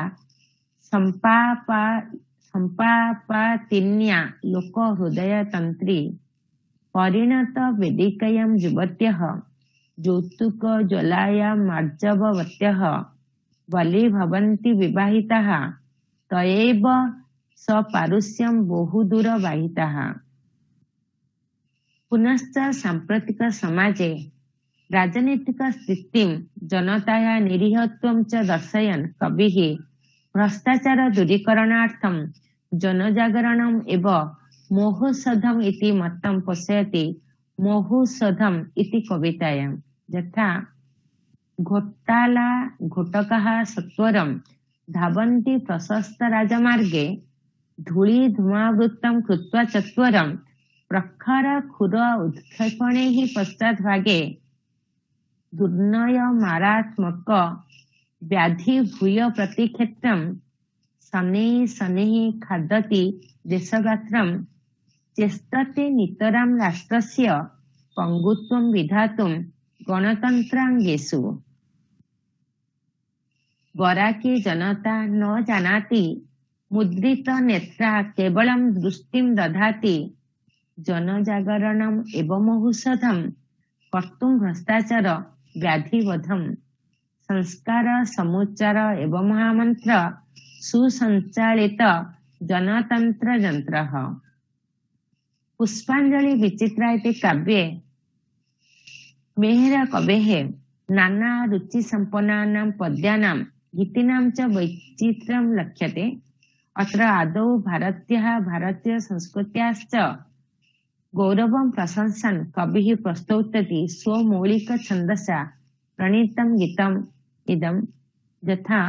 सम्पापातिन्या लोक हृदय तंत्री परिणत वेदिकायां युवत्यः यौतुक ज्वलायां मार्जववत्यः बलि भवन्ति विवाहिताः तयैव सपारुष्यं बहुदूर वाहिताः। पुनश्च साम्प्रतिक समाजे राजनीतिक स्थितिं जनताया निरीहत्वं च दर्शयन् कविः भ्रष्टाचार दूरीकरणार्थं जनजागरणम् एव मोहौषधम् इति मतं पोषयति। मोहौषधम् इति कवितायां यथा घोटाला घोटकाः सत्वरं धावन्ति प्रशस्त राजमार्गे धूଳି धूमावृत्तं कृत्वा चत्वरं प्रखर खुर उत्क्षेपणैः पश्चाद्भागे दुर्नय मारात्मक व्याधि भूय प्रतिक्षेत्रं शनैः शनैः खादति देशगात्रं चेष्टते नितरां राष्ट्रस्य पंगुत्वं विधातुं गणतन्त्राङ्गेषु। बराके जनता न जानाति मुद्रित नेत्रा केवलं दृष्टिं दधाति जनजागरणम् एवं औषधं कर्तुं भ्रष्टाचार व्याधिवधम् संस्कार समुच्चार एवं महामंत्र सुसंचालित जनतंत्र यंत्रः। पुष्पांजलि विचित्रा इति काव्ये मेहर कवेः नाना रुचि संपन्नानां पद्यानां गीतीनां च वैचित्र्यं लक्ष्यते। अत्र आदौ भारतीयः भारतीय संस्कृत्याश्च गौरवं प्रशंसन् कविः प्रस्तौति स्वमौलिक छन्दसा प्रणीतं गीतम् इदं यथा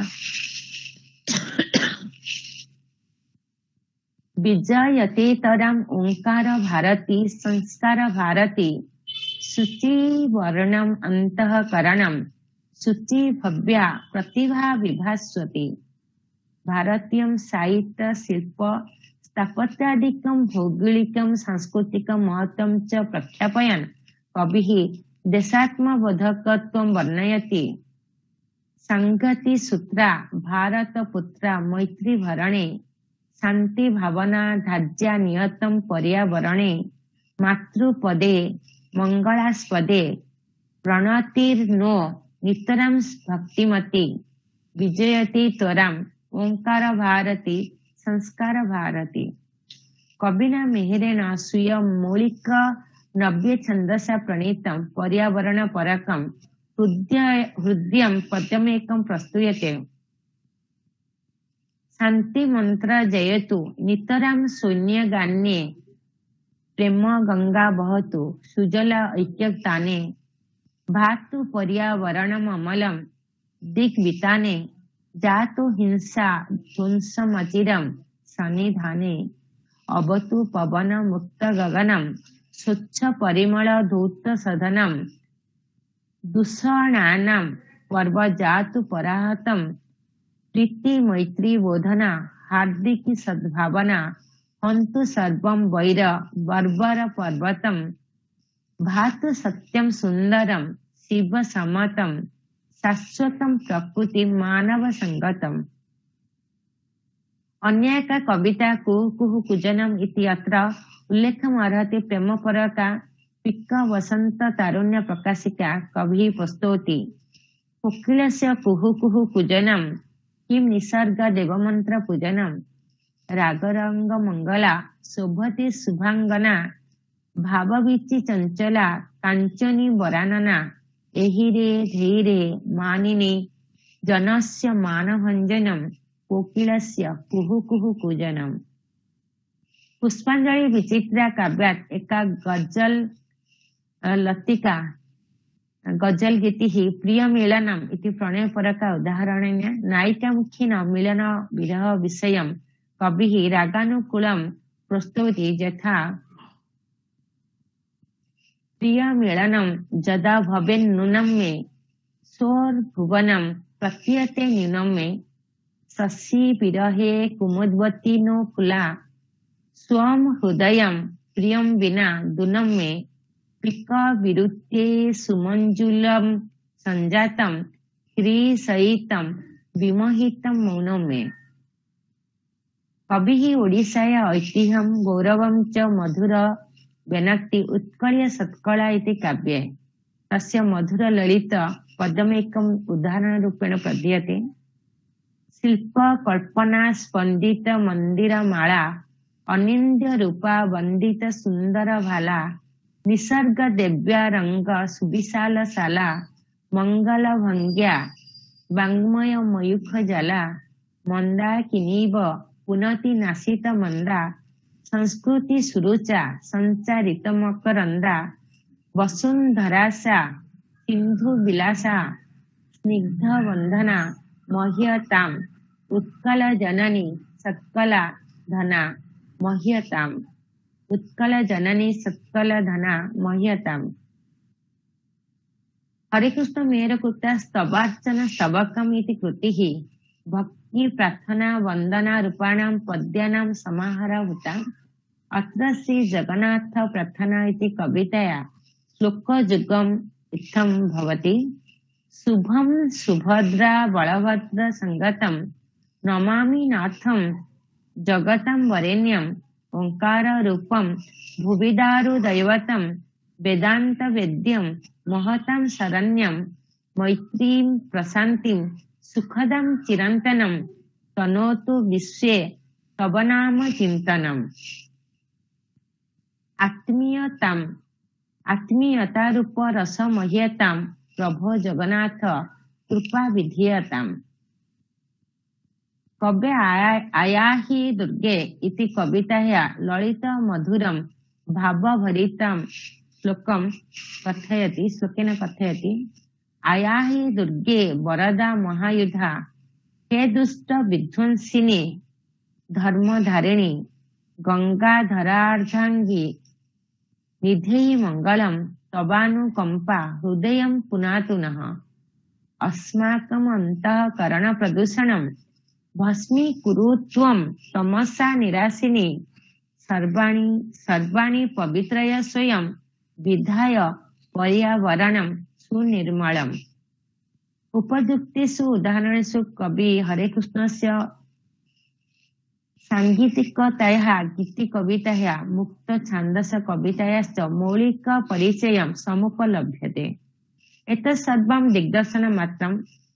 विजयतेतरम् ओंकार भारती संस्कार भारती शुचि वर्णम् अंतःकरणम् शुचि भव्या प्रतिभा विभास्वती भारतीयं साहित्य शिल्प स्थापत्यादिकं भौगोलिकं सांस्कृतिकं महत्त्वं च प्रख्यापयन् कविः देशात्मबोधकत्वं वर्णयति संगति सूत्रा भारतपुत्रा मैत्री भरणे शांति भावना धार्या नियतं पर्यावरणे मातृपदे मंगलास्पदे प्रणतिर्नो नितरां भक्तिमती विजयते त्वराम् ओंकार भारती संस्कार भारती कविना मेहरेण स्वीय मौलिक नव्य छन्दसा प्रणीतं पर्यावरण परकं हृदयं पद्यमेकं प्रस्तूयते शांति मंत्र जयतु नितरां सैन्यगान्ये प्रेम गंगा बहतु सुजल ऐक्यताने भातु पर्यावरणम् अमलं दिग्विताने जातु हिंसा ध्वंसमचिरं सन्निधाने अवतु पवन मुक्त गगनं स्वच्छ परिमल धूत सदनं दूषणानां पर्व जातु पराहतं प्रीति मैत्री बोधना हार्दिकी सद्भावना हन्तु सर्वं वैर बर्बर पर्वतम भातु सत्यं सुंदरम शिव समतम शाश्वतं प्रकृति मानव संगतम अन्य एका कविता कुहु कुजनम इति अत्र उल्लेखमर्हति प्रेम परका पिक्क वसंत तारुण्य प्रकाशिका कवि प्रस्तौति कोकिलस्य कुहु कुहु कुजनम किम निसर्ग देवमंत्र पूजनम रागरंग मंगला शोभती शुभांगना भाववीची चंचला कांचनी वरानना एहिरे धीरे मानिनी जनस्य मानभंजनम कोकिलस्य कुहु कुहु कुजनम पुष्पांजलि विचित्रा काव्यात एका गजल लतिका गजल गीति ही प्रिय मिलनम इति प्रणय परका उदाहरणेन नायिकामुखीन मिलन विरह विषयं कविः रागानुकूलं प्रस्तौति यथा प्रिय मिलनं यदा भवेन्नूनं मे सोर्भुवनं प्रतीयते न्यूनं मे शशि विरहे कुमुद्वती नो फुला स्वं हृदयं प्रियं विना दूनं मे पिक विरुत्ते सुमंजुलं संजातं क्रीसयितं विमोहितं मौनं मे कविः ओडिशाय ऐतिह्यं गौरवं च मधुर व्यनक्ति उत्कलय सत्कला इति काव्ये तस्य मधुर ललित पदमेकम् उदाहरण रूपेण प्रदीयते शिल्प कल्पना स्पंदित मंदिर माला अनिंद्य रूपा वंदित सुंदर भाला निसर्ग दिव्या रंग सुविशाल शाला मंगल भंग्या वाङ्मय मयूख जाला मंदा किनीव पुनति नासित मंदा संस्कृति सुरुचा संचारित मकरंदा वसुंधरासा सिंधु विलासा स्निग्ध वंदना मह्यताम उत्कल जननी सत्कला धना मह्यताम उत्कल जननी सत्कल धना मह्यताम हरिकृष्ण मेहर कृता स्तवार्चन स्तवकम इति कृतिः भक्ति प्रार्थना वंदना रूपाणां पद्यानां समाहारभूता अत्र श्री जगन्नाथ प्रार्थना इति कवितया श्लोकयुगम् इत्थं भवति शुभं सुभद्रा बलभद्र संगतं नमामि नाथं जगतं वरेण्यं ओंकार रूपं भुविदारु दैवतं वेदांत वेद्यं महतां शरण्यं मैत्रीं प्रशान्तिं सुखदं चिरन्तनं तनोतु विश्वे तव नाम चिन्तनम् आत्मीयता रूप रस मह्यतां प्रभो जगन्नाथ कृपा विधीयताम् कव्य आया हि दुर्गे इति कविताया ललित मधुरम भावभरितं श्लोकेन कथयति आया हि दुर्गे वरदा महायुधा हे दुष्ट विध्वंसिनी धर्मधारिणी गंगाधरार्धांगी निधेहि मंगलम तवानुकंपा हृदयं पुनातु नः अस्माकम् अंतःकरण प्रदूषणं भस्मीकुरु त्वं तमसा निराशिनी सर्वाणि पवित्रय स्वयं विधाय पर्यावरणं सुनिर्मलम्। उपयुक्तेषु उदाहरणेषु कवि हरेकृष्णस्य सांगीतिकतायाः गीतिकवितायाः मुक्त छान्दस कवितायाश्च मौलिक परिचयं समुपलभ्यते। एतत् सर्वं दिग्दर्शनमात्रं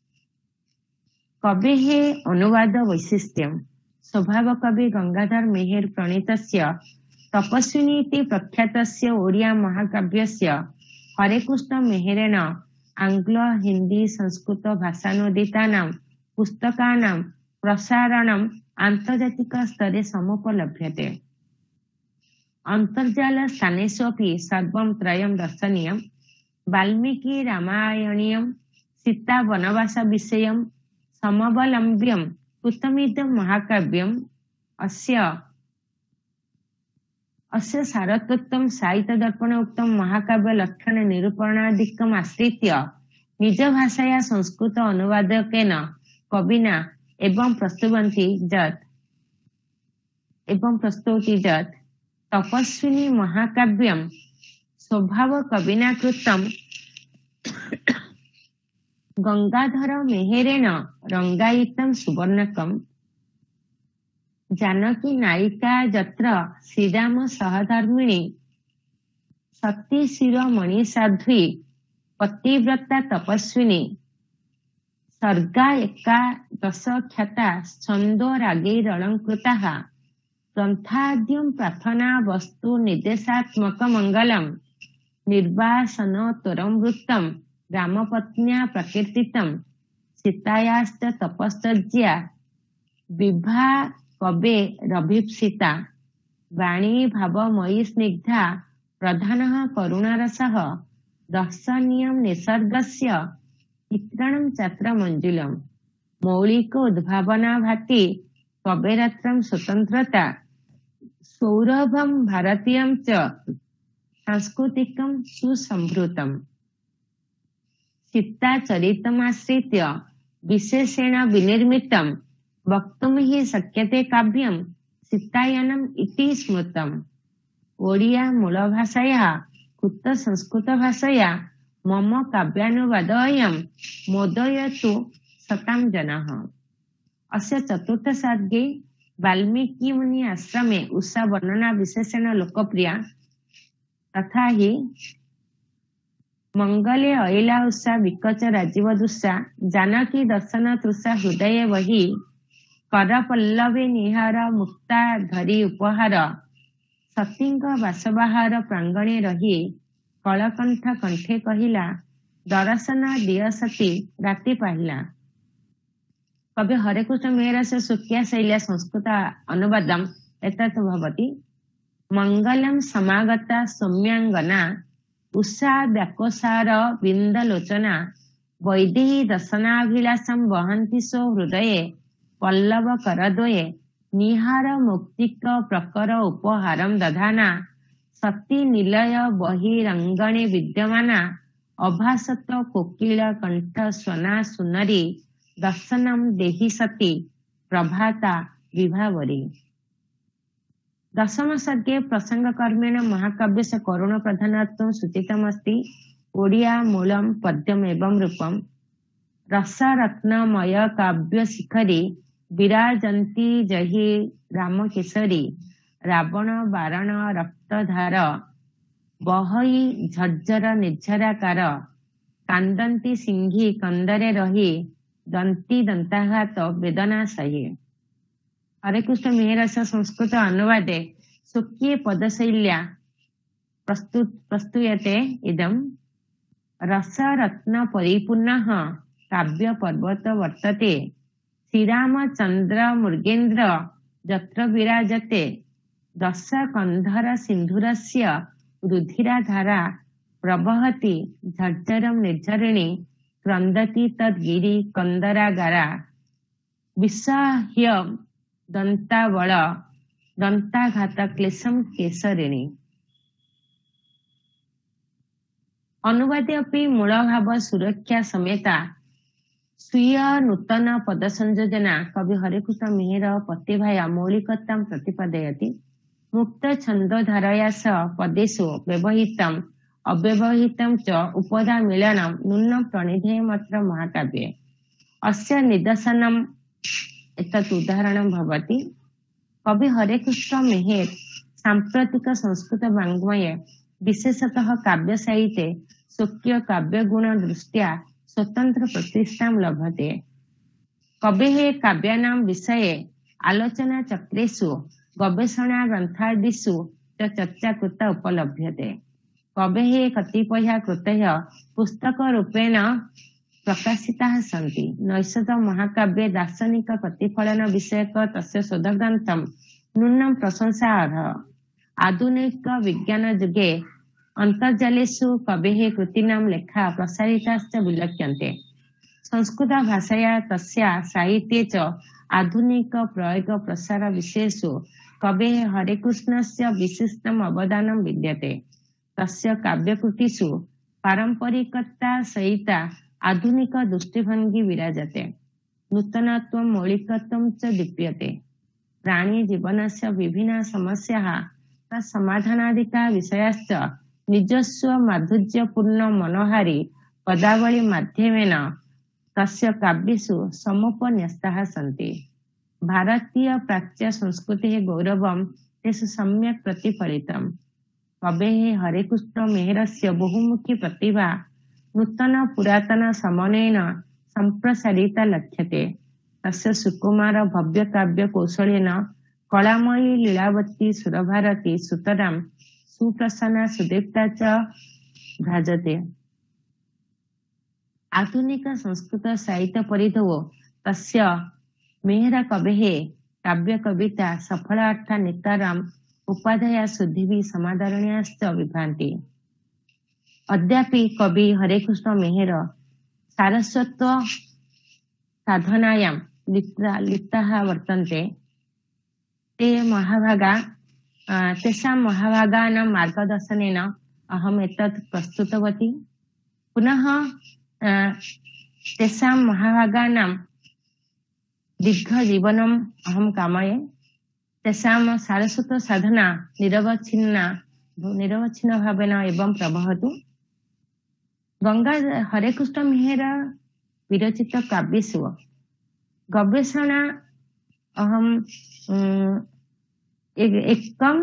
कवेः अनुवाद वैशिष्ट्यं। स्वभाव कवि गंगाधर मेहेर प्रणीतस्य तपस्विनी इति प्रख्यातस्य ओडिया महाकाव्यस्य हरेकृष्ण मेहेरेण आंग्ल हिंदी संस्कृत भाषानुदितानां पुस्तकानां प्रसारणम् आन्तर्जातिक स्तरे समुपलभ्यते। अन्तर्जाल स्थानेषु अपि सर्वं त्रयं दर्शनीयम्। वाल्मीकि रामायणीयं सीता वनवास विषयं समवलम्ब्यं कृतमिदं महाकाव्यम्। अस्य सारतत्वं साहित्यदर्पण उक्तं महाकाव्य लक्षण निरूपणादिकम् आश्रित्य निज भाषाया संस्कृत अनुवादकेन कविना एवं प्रस्तौति यत् तपस्विनी महाकाव्यं स्वभाव कविना कृतं गंगाधर मेहेरेण रंगायितं सुवर्णकम् जानकी नायिका यत्र श्रीराम सहधर्मिणी सती शिरोमणि साध्वी पतिव्रता तपस्विनी सर्गा एकादश ख्याता छन्दो रागैरलङ्कृताः ग्रन्थाद्यं प्रार्थना वस्तु निर्देशात्मक मंगलम निर्वासनोत्तरं वृत्तं रामपत्न्या प्रकीर्तितं सीतायाश्च तपश्चर्या विभा कवे रभिप्सिता वाणी भावमयी स्निग्धा प्रधानः करुणारसः दर्शनीयं निसर्गस्य चित्रणं चात्र मंजुलम् मौलिक उद्भावना भाति कवेरत्रं स्वतंत्रता सौरभं भारतीयं च सांस्कृतिकं सुसंभृतम् सीता चरितमाश्रित्य विशेषेण विनिर्मितं वक्तुं हि शक्यते काव्यं सीतायानम् इति स्मृतम्। ओडिया मूलभाषायाः कृत संस्कृत भाषाया मम काव्यानुवादोऽयं मोदयतु शतां जनाः। अस्य चतुर्थ सर्गे वाल्मीकि मुनि आश्रमे उषा वर्णना विशेषेण लोकप्रिया। तथा हि मंगले अयिला उषा विकच राजीवदुषा जानकी दर्शन तृषा हृदये वही करपल्लवे निहार मुक्ता धरी उपहार सतींग बासबाहार प्रांगणे रही कलकंठ कंठे कहिला दर्शन दिय सती राति पाहिला। कवि हरेकृष्ण मेहेरस्य सुक्या शैल्या संस्कृत अनुवादम् एतत् भवति। मंगलम समागता सौम्यांगना उषा व्याकोसार बिंदलोचना वैदेही दर्शनाभिलाषं वहन्ति सो हृदये पल्लव करद्वये निहार मौक्तिक प्रकर उपहारं दधाना सती निलय बहिरंगणे विद्यमाना अभासत कोकिल कंठ स्वना सुनरी दर्शनम देहि सती प्रभाता विभावरी। दशम सर्गे प्रसंग कर्मेण महाकाव्यस्य करुण प्रधानत्वं सूचितमस्ति। ओडिया मूलम पद्यम एवं रूपम रसरत्नमय काव्य शिखरी विराजन्ती जहि रामकेशरी रावण बारण रक्तधार बहई झर्झर निर्झराकार कांदंती सिंही कंदरे रही दंती दंताघात वेदना सही। हरेकृष्ण मेहेरस्य संस्कृत अनुवादे स्वकीय पदशैल्या प्रस्तूयते इदं रसरत्न परिपूर्णः काव्य पर्वत वर्तते श्रीरामचंद्र मृगेन्द्र यत्र विराजते दश कंधर सिंधुरस्य रुधिराधारा प्रवहति झर्झरं निर्झरिणी क्रंदति तद्गिरि कंदरागारा विसह्य दंतावळ दंताघात क्लेशम केसरिणी। अनुवादे अपि मूल भाव सुरक्षा समेता स्वीय नूतन पद संयोजना कवि हरिकृष्ण मिहिर प्रतिभाया मौलिकतां प्रतिपादयति। मुक्त छन्दधारया सह पदेषु व्यवहितम् अव्यवहितं च उपधा मिलनं नूनं प्रणिधेयमत्र महाकाव्ये। अस्य निदर्शनम् एतत् उदाहरणं भवति। कवि हरिकृष्ण मिहिर साम्प्रतिक संस्कृत वाङ्मये विशेषतः काव्य साहित्ये स्वकीय काव्य गुण दृष्ट्या स्वतंत्र प्रतिष्ठां लभते। कवेः काव्यानां विषये आलोचना चक्रेषु गवेषणा ग्रन्थादिषु च चर्चा कृता उपलभ्यते। कवेः कतिपय कृतयः पुस्तकरूपेण प्रकाशिताः सन्ति। नैषध महाकाव्ये दार्शनिक प्रतिफलन विषयक तस्य शोधग्रन्थं नूनं प्रशंसार्हः। आधुनिक विज्ञान युगे अन्तर्जालेषु कवेः कृतीनां लेखा प्रसारिताश्च विलक्ष्यन्ते। संस्कृत भाषया तस्या साहित्ये च आधुनिक प्रयोग प्रसार विषयेषु कवेः हरिकृष्णस्य विशिष्टम् अवदानं विद्यते। तस्य काव्यकृतिषु पारम्परिकता सहिता आधुनिक दृष्टिभङ्गी विराजते। नूतनत्वं मौलिकत्वं च दीप्यते। प्राणी जीवनस्य विभिन्न समस्याः तत्समाधानादिका विषयाश्च निजस्व माधुर्यपूर्ण मनोहारी पदावली माध्यमेन तस्य काव्येषु समुपन्यस्ताः सन्ति। भारतीय प्राच्य संस्कृतेः गौरवं तेषु सम्यक् प्रतिफलितम्। कवेः हरिकृष्ण मिहिरस्य बहुमुखी प्रतिभा नूतन पुरातन समन्वयेन सम्प्रसारिता लक्ष्यते। तस्य सुकुमार भव्य काव्य कौशलेन कलामयी लीलावती सुरभारती सुतरां सुप्रसन्ना सुदीप्ता च भ्राजते। आधुनिक संस्कृत साहित्य परिधौ तस्य मिहिर कवेः काव्य कविता सफलार्था नितराम् उपाधया शुद्धिभिः समादरणीयाश्च विभ्रान्ति। अद्यापि कवि हरिकृष्ण मिहिर सारस्वत साधनायां लिप्ताः वर्तन्ते। ते महाभागा तेषां महाभागानां मार्गदर्शनेन अहम् एतत् प्रस्तुतवती। पुनः तेषां महाभागानां दीर्घजीवनम् अहं कामये। तेषां सारस्वत साधना निरवच्छिन्न भावेन एवं प्रवहतु। गंगा हरिकृष्ण मिहिर विरचित काव्येषु गवेषणा अहम् एकं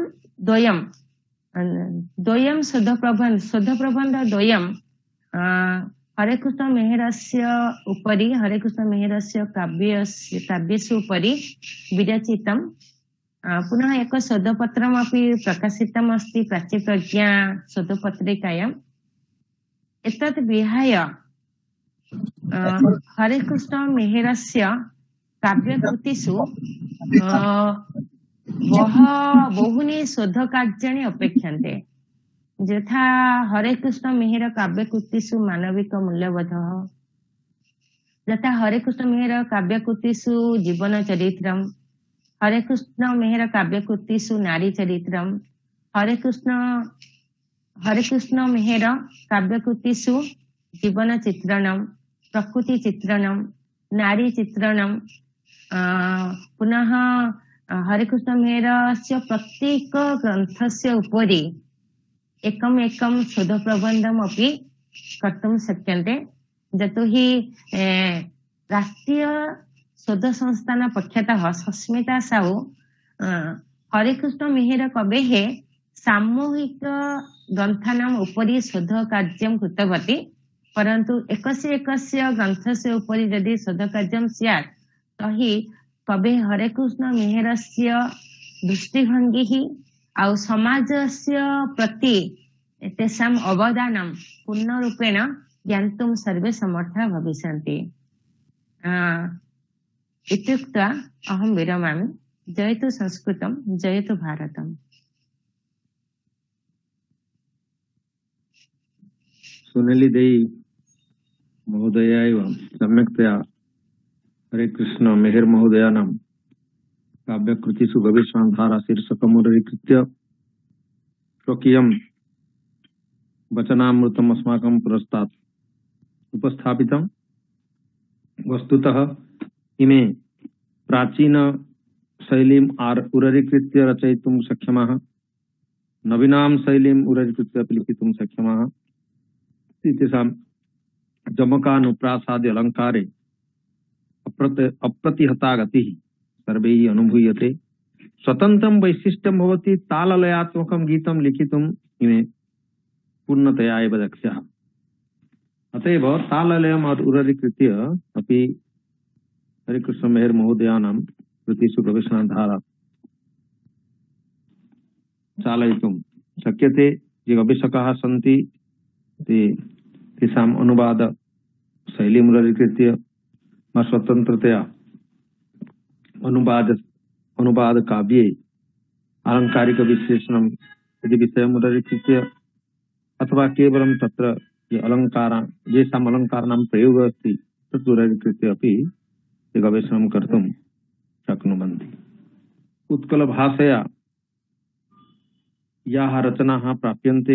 द्वयं शोधप्रबन्ध द्वयं हरिकृष्ण मिहिरस्य उपरि हरिकृष्ण मिहिरस्य काव्येषु उपरि विरचितं। पुनः एक शोधपत्रमपि प्रकाशितम् अस्ति प्राच्यप्रज्ञा शोधपत्रिकायाम्। एतत् विहाय हरिकृष्ण मिहिरस्य काव्यकृतिषु बहूनि शोधकार्याणि अपेक्षन्ते। यथा हरिकृष्ण मिहिर काव्यकृतिषु मानविक मूल्यबोधः, यथा हरिकृष्ण मिहिर काव्यकृतिषु जीवन चरित्रम्, हरिकृष्ण मिहिर काव्यकृतिषु नारी चरित्रम्, हरिकृष्ण मिहिर काव्यकृतिषु जीवन चित्रणम्, प्रकृति चित्रणम्, नारी चित्रणम्। पुनः हरिकृष्ण मिहिरस्य प्रत्येक ग्रन्थस्य उपरि एकं शोधप्रबन्धमपि कर्तुं शक्यन्ते। यतोहि राष्ट्रीय शोध संस्थान पक्षतः सस्मिता साहू हरिकृष्ण मिहिर कवेः सामूहिक ग्रन्थानाम् उपरि शोधकार्यं कृतवती। परन्तु एकस्य ग्रन्थस्य उपरि यदि शोधकार्यं स्यात् तर्हि कवेः हरिकृष्ण मिहिरस्य दृष्टिभङ्गिः आउ समाजस्य प्रति तेषाम् अवदानं पूर्णरूपेण ज्ञातुं सर्वे समर्थाः भविष्यन्ति। इत्युक्त्वा अहं विरमामि। जयतु संस्कृतं, जयतु भारतम्। सुनेली देई महोदया एवं सम्यक्तया हरे कृष्ण मेहर महोदयानां काव्यकृतिषु गवेषणाधारा शीर्षकमुदीकृत्य स्वकीयं वचनामृतम् अस्माकं पुरस्तात् उपस्थापितम्। वस्तुतः इमे प्राचीन शैलीम् उदरीकृत्य रचयितुं शक्यमाः, नवीनां शैलीम् उदरीकृत्य अपि लिखितुं शक्यमाः। तेषां जमकानुप्रासाद्य अलङ्कारे अप्रतिहता गतिः सर्वैः अनुभूयते। स्वतन्त्रं वैशिष्ट्यं भवति। ताललयात्मकं गीतं लिखितुम् इमे पूर्णतया एव दक्षाः। अतएव ताललयम् उदरीकृत्य अपि हरिकृष्ण मेहर महोदयानां कृतिषु गवेषणाधारा चालयितुं शक्यते। ये गवेषकाः सन्ति तेषाम् अनुवाद शैलीम् उदरीकृत्य स्वतन्त्रतया अनुवाद काव्ये आलंकारिक विश्लेषणं यदि विषयम् उदरीकृत्य अथवा केवलं तत्र ये येषाम् अलङ्काराणां प्रयोगः अस्ति तत् उदरीकृत्य अपि ते गवेषणं कर्तुं शक्नुवन्ति। उत्कलभाषया याः रचनाः प्राप्यन्ते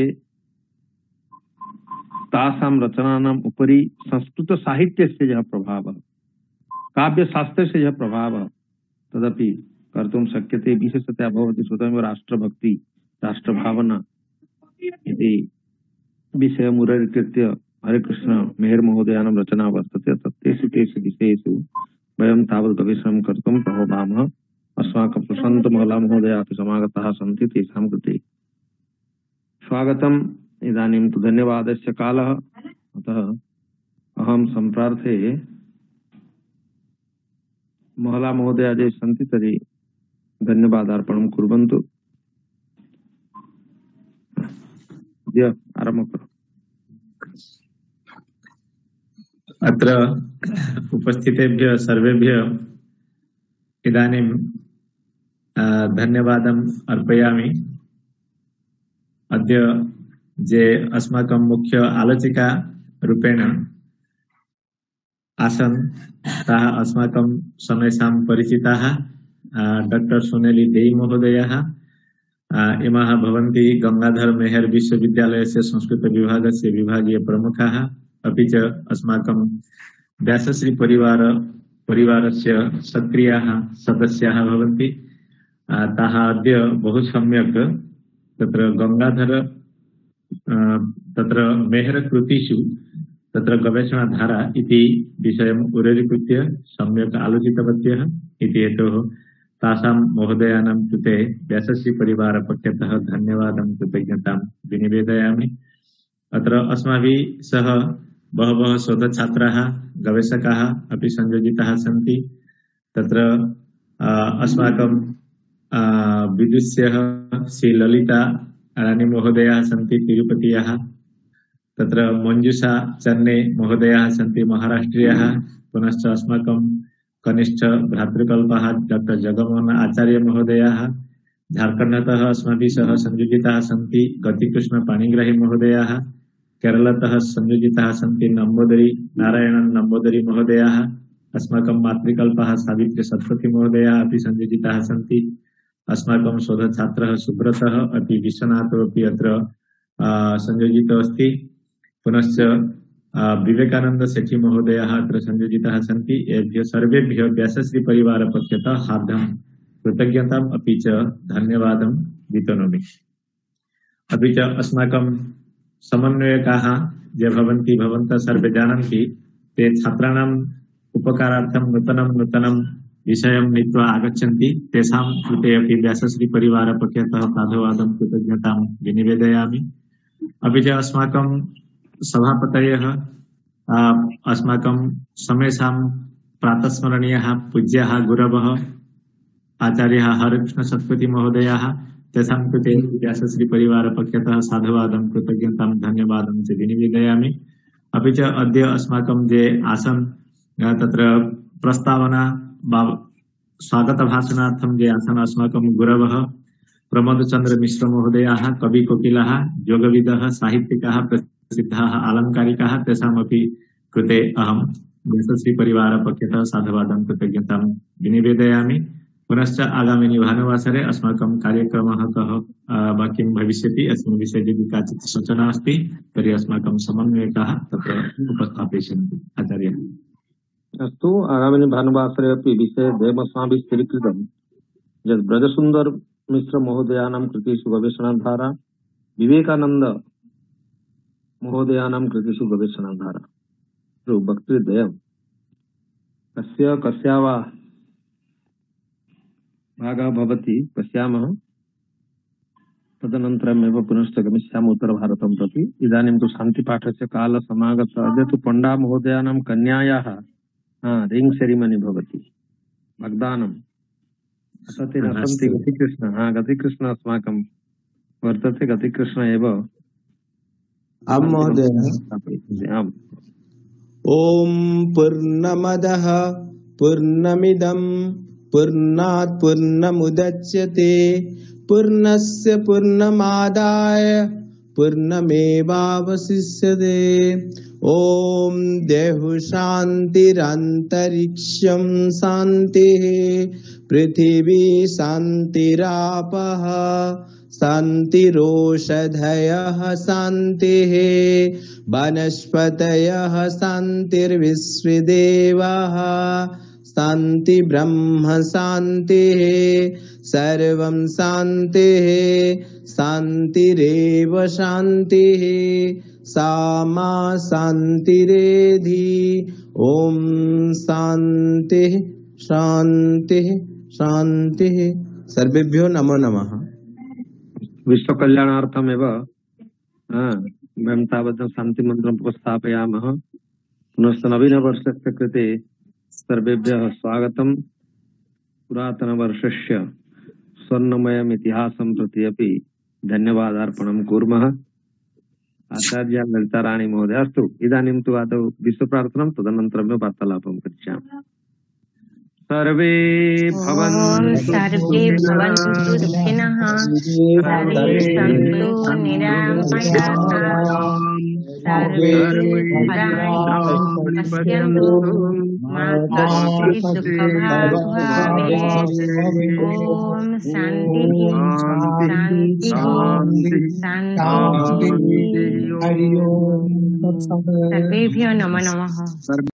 तासां रचनानाम् उपरि संस्कृतसाहित्यस्य यः प्रभावः, काव्यशास्त्रस्य यः प्रभावः तदपि कर्तुं शक्यते। विशेषतया भवति स्वतः राष्ट्रभक्ति, राष्ट्रभावना इति विषयम् उदरीकृत्य हरिकृष्ण मेहर महोदयानां रचना वर्तते। तेषु विषयेषु वयं तावत् गवेषणं कर्तुं प्रभवामः। अस्माकं प्रशान्त महला महोदयाः अपि समागताः सन्ति, तेषां कृते स्वागतम्। इदानीं तु धन्यवादस्य कालः, अतः अहं सम्प्रार्थे महला महोदया ये सन्ति तर्हि धन्यवादार्पणं कुर्वन्तु। आरम्भ करो। अत्र उपस्थितेभ्यः सर्वेभ्यः इदानीं धन्यवादम् अर्पयामि। अद्य जे अस्माकं मुख्य आलोचिका रूपेण आसन् ताः अस्माकं समेषां परिचिताः डॉक्टर सोनेली देई महोदयाः। इमाः भवन्ति गंगाधर मेहर विश्वविद्यालयस्य संस्कृत विभागस्य विभागीय प्रमुखाः, अपि च अस्माकं व्यासश्री परिवारस्य सक्रियाः सदस्याः भवन्ति। ताः अद्य बहु सम्यक् तत्र गंगाधर तत्र मेहर कृतिषु तत्र गवेषणाधारा इति विषयम् उदरीकृत्य सम्यक् आलोचितवत्यः इति हेतोः तासां महोदयानां कृते व्यासश्री परिवारपक्षतः धन्यवादं कृतज्ञतां विनिवेदयामि। अत्र अस्माभिः सह बहवः शोधछात्राः गवेषकाः अपि संयोजिताः सन्ति। तत्र अस्माकं विदुष्यः श्री ललिता रानी महोदयाः सन्ति तिरुपतीयाः। तत्र मंजुषा चन्ने महोदयाः सन्ति महाराष्ट्रीयाः। पुनश्च अस्माकं कनिष्ठ भ्रातृकल्पः डॉक्टर जगमोहन आचार्य महोदयाः। झारखण्डतः अस्माभिः सह संयोजिताः सन्ति गतिकृष्ण पाणिग्राही महोदयाः। केरलतः संयोजिताः सन्ति नम्बोदरी नारायणन नम्बोदरी महोदयाः। अस्माकं मातृकल्पः सावित्री सत्पथी महोदयाः अपि संयोजिताः सन्ति। अस्माकं शोधछात्रः सुब्रतः अपि विश्वनाथो अपि अत्र संयोजितो अस्ति। पुनश्च विवेकानंद सेठी महोदयाः अत्र संयोजिताः सन्ति। एभ्यः सर्वेभ्यः व्यासश्री परिवारपक्षतः हार्दं कृतज्ञताम् अपि च धन्यवादं वितनोमि। अपि च अस्माकं समन्वयकाः ये भवन्ति भवन्तः सर्वे जानन्ति ते छात्राणाम् उपकारार्थं नूतनं विषयं नीत्वा आगच्छन्ति। तेषां कृते अपि व्यासश्री परिवारपक्षतः साधुवादं कृतज्ञतां विनिवेदयामि। अपि च अस्माकं सभापतयः अस्माकं समेषां प्रातस्मरणीयः पूज्याः गुरवः आचार्यः हरिकृष्ण सत्पथी महोदयाः, तेषां कृते व्यासश्री परिवारपक्षतः साधुवादं कृतज्ञतां धन्यवादं च विनिवेदयामि। अपि च अद्य अस्माकं ये आसन् तत्र प्रस्तावना स्वागत भाषणार्थं ये आसन् अस्माकं गुरवः प्रमोदचन्द्र मिश्र महोदयाः कवि कोकिलः योगविदः साहित्यिकाः प्रसिद्धाः आलङ्कारिकाः तेषामपि कृते अहं यशस्वी परिवारपक्षतः साधुवादं कृतज्ञतां विनिवेदयामि। पुनश्च आगामिनि भानुवासरे अस्माकं कार्यक्रमः कः वा किं भविष्यति अस्मिन् विषये यदि काचित् सूचना अस्ति तर्हि अस्माकं समन्वयकाः तत्र उपस्थापयिष्यन्ति। आचार्य अस्तु, आगामिनि भानुवासरे अपि विषयद्वयमस्माभिः स्थिरीकृतं यत् ब्रजसुन्दर मिश्र महोदयानां कृतिषु गवेषणाधारा विवेकानन्द महोदयानां कृतिषु गवेषणाधारा वक्तृद्वयं कस्य वा भागः भवति पश्यामः। तदनन्तरमेव पुनश्च गमिष्यामः उत्तरभारतं प्रति। इदानीं तु शान्तिपाठस्य कालः समागतः। अद्य तु पण्डा महोदयानां कन्यायाः रिङ्ग् सेरिमनी भवति, वाग्दानम्। अतः ते न सन्ति। गतिकृष्ण गतिकृष्ण अस्माकं वर्तते। गतिकृष्ण एव आं महोदय। आम्। ॐ पूर्णमदः पूर्णमिदं पूर्णात् पूर्णमुदच्यते पूर्णस्य पूर्णमादाय पूर्णमेवावशिष्यते। ॐ देहु शान्तिरन्तरिक्षं शान्तिः पृथिवी शान्तिरापः शान्तिरोषधयः शान्तिः वनस्पतयः शान्तिर्विश्वदेवः शान्ति ब्रह्म शान्तिः सर्वं शान्तिः शान्तिरेव शान्तिः सा मा शान्तिरेधि। ॐ शान्तिः शान्तिः शान्तिः। सर्वेभ्यो नमो नमः। विश्व कल्याणार्थमेव वयं तावत् शान्तिमन्त्रम् उपस्थापयामः। पुनश्च नवीनवर्षस्य कृते सर्वेभ्यः स्वागतं। पुरातनवर्षस्य स्वर्णमयम् इतिहासं प्रति अपि धन्यवादार्पणं कुर्मः। आचार्य ललिताराणी महोदय। अस्तु, इदानीं तु आदौ विश्वप्रार्थनं, तदनन्तरमेव वार्तालापं करिष्यामः। सर्वे भवन्तु सुखिनः सर्वे सन्तु निरामयाः सर्वे भद्राणि पश्यन्तु मा कश्चित् दुःखभाग् भवेत्। ॐ शान्तिः शान्तिः शान्तिः। सर्वेभ्यो नमो नमः।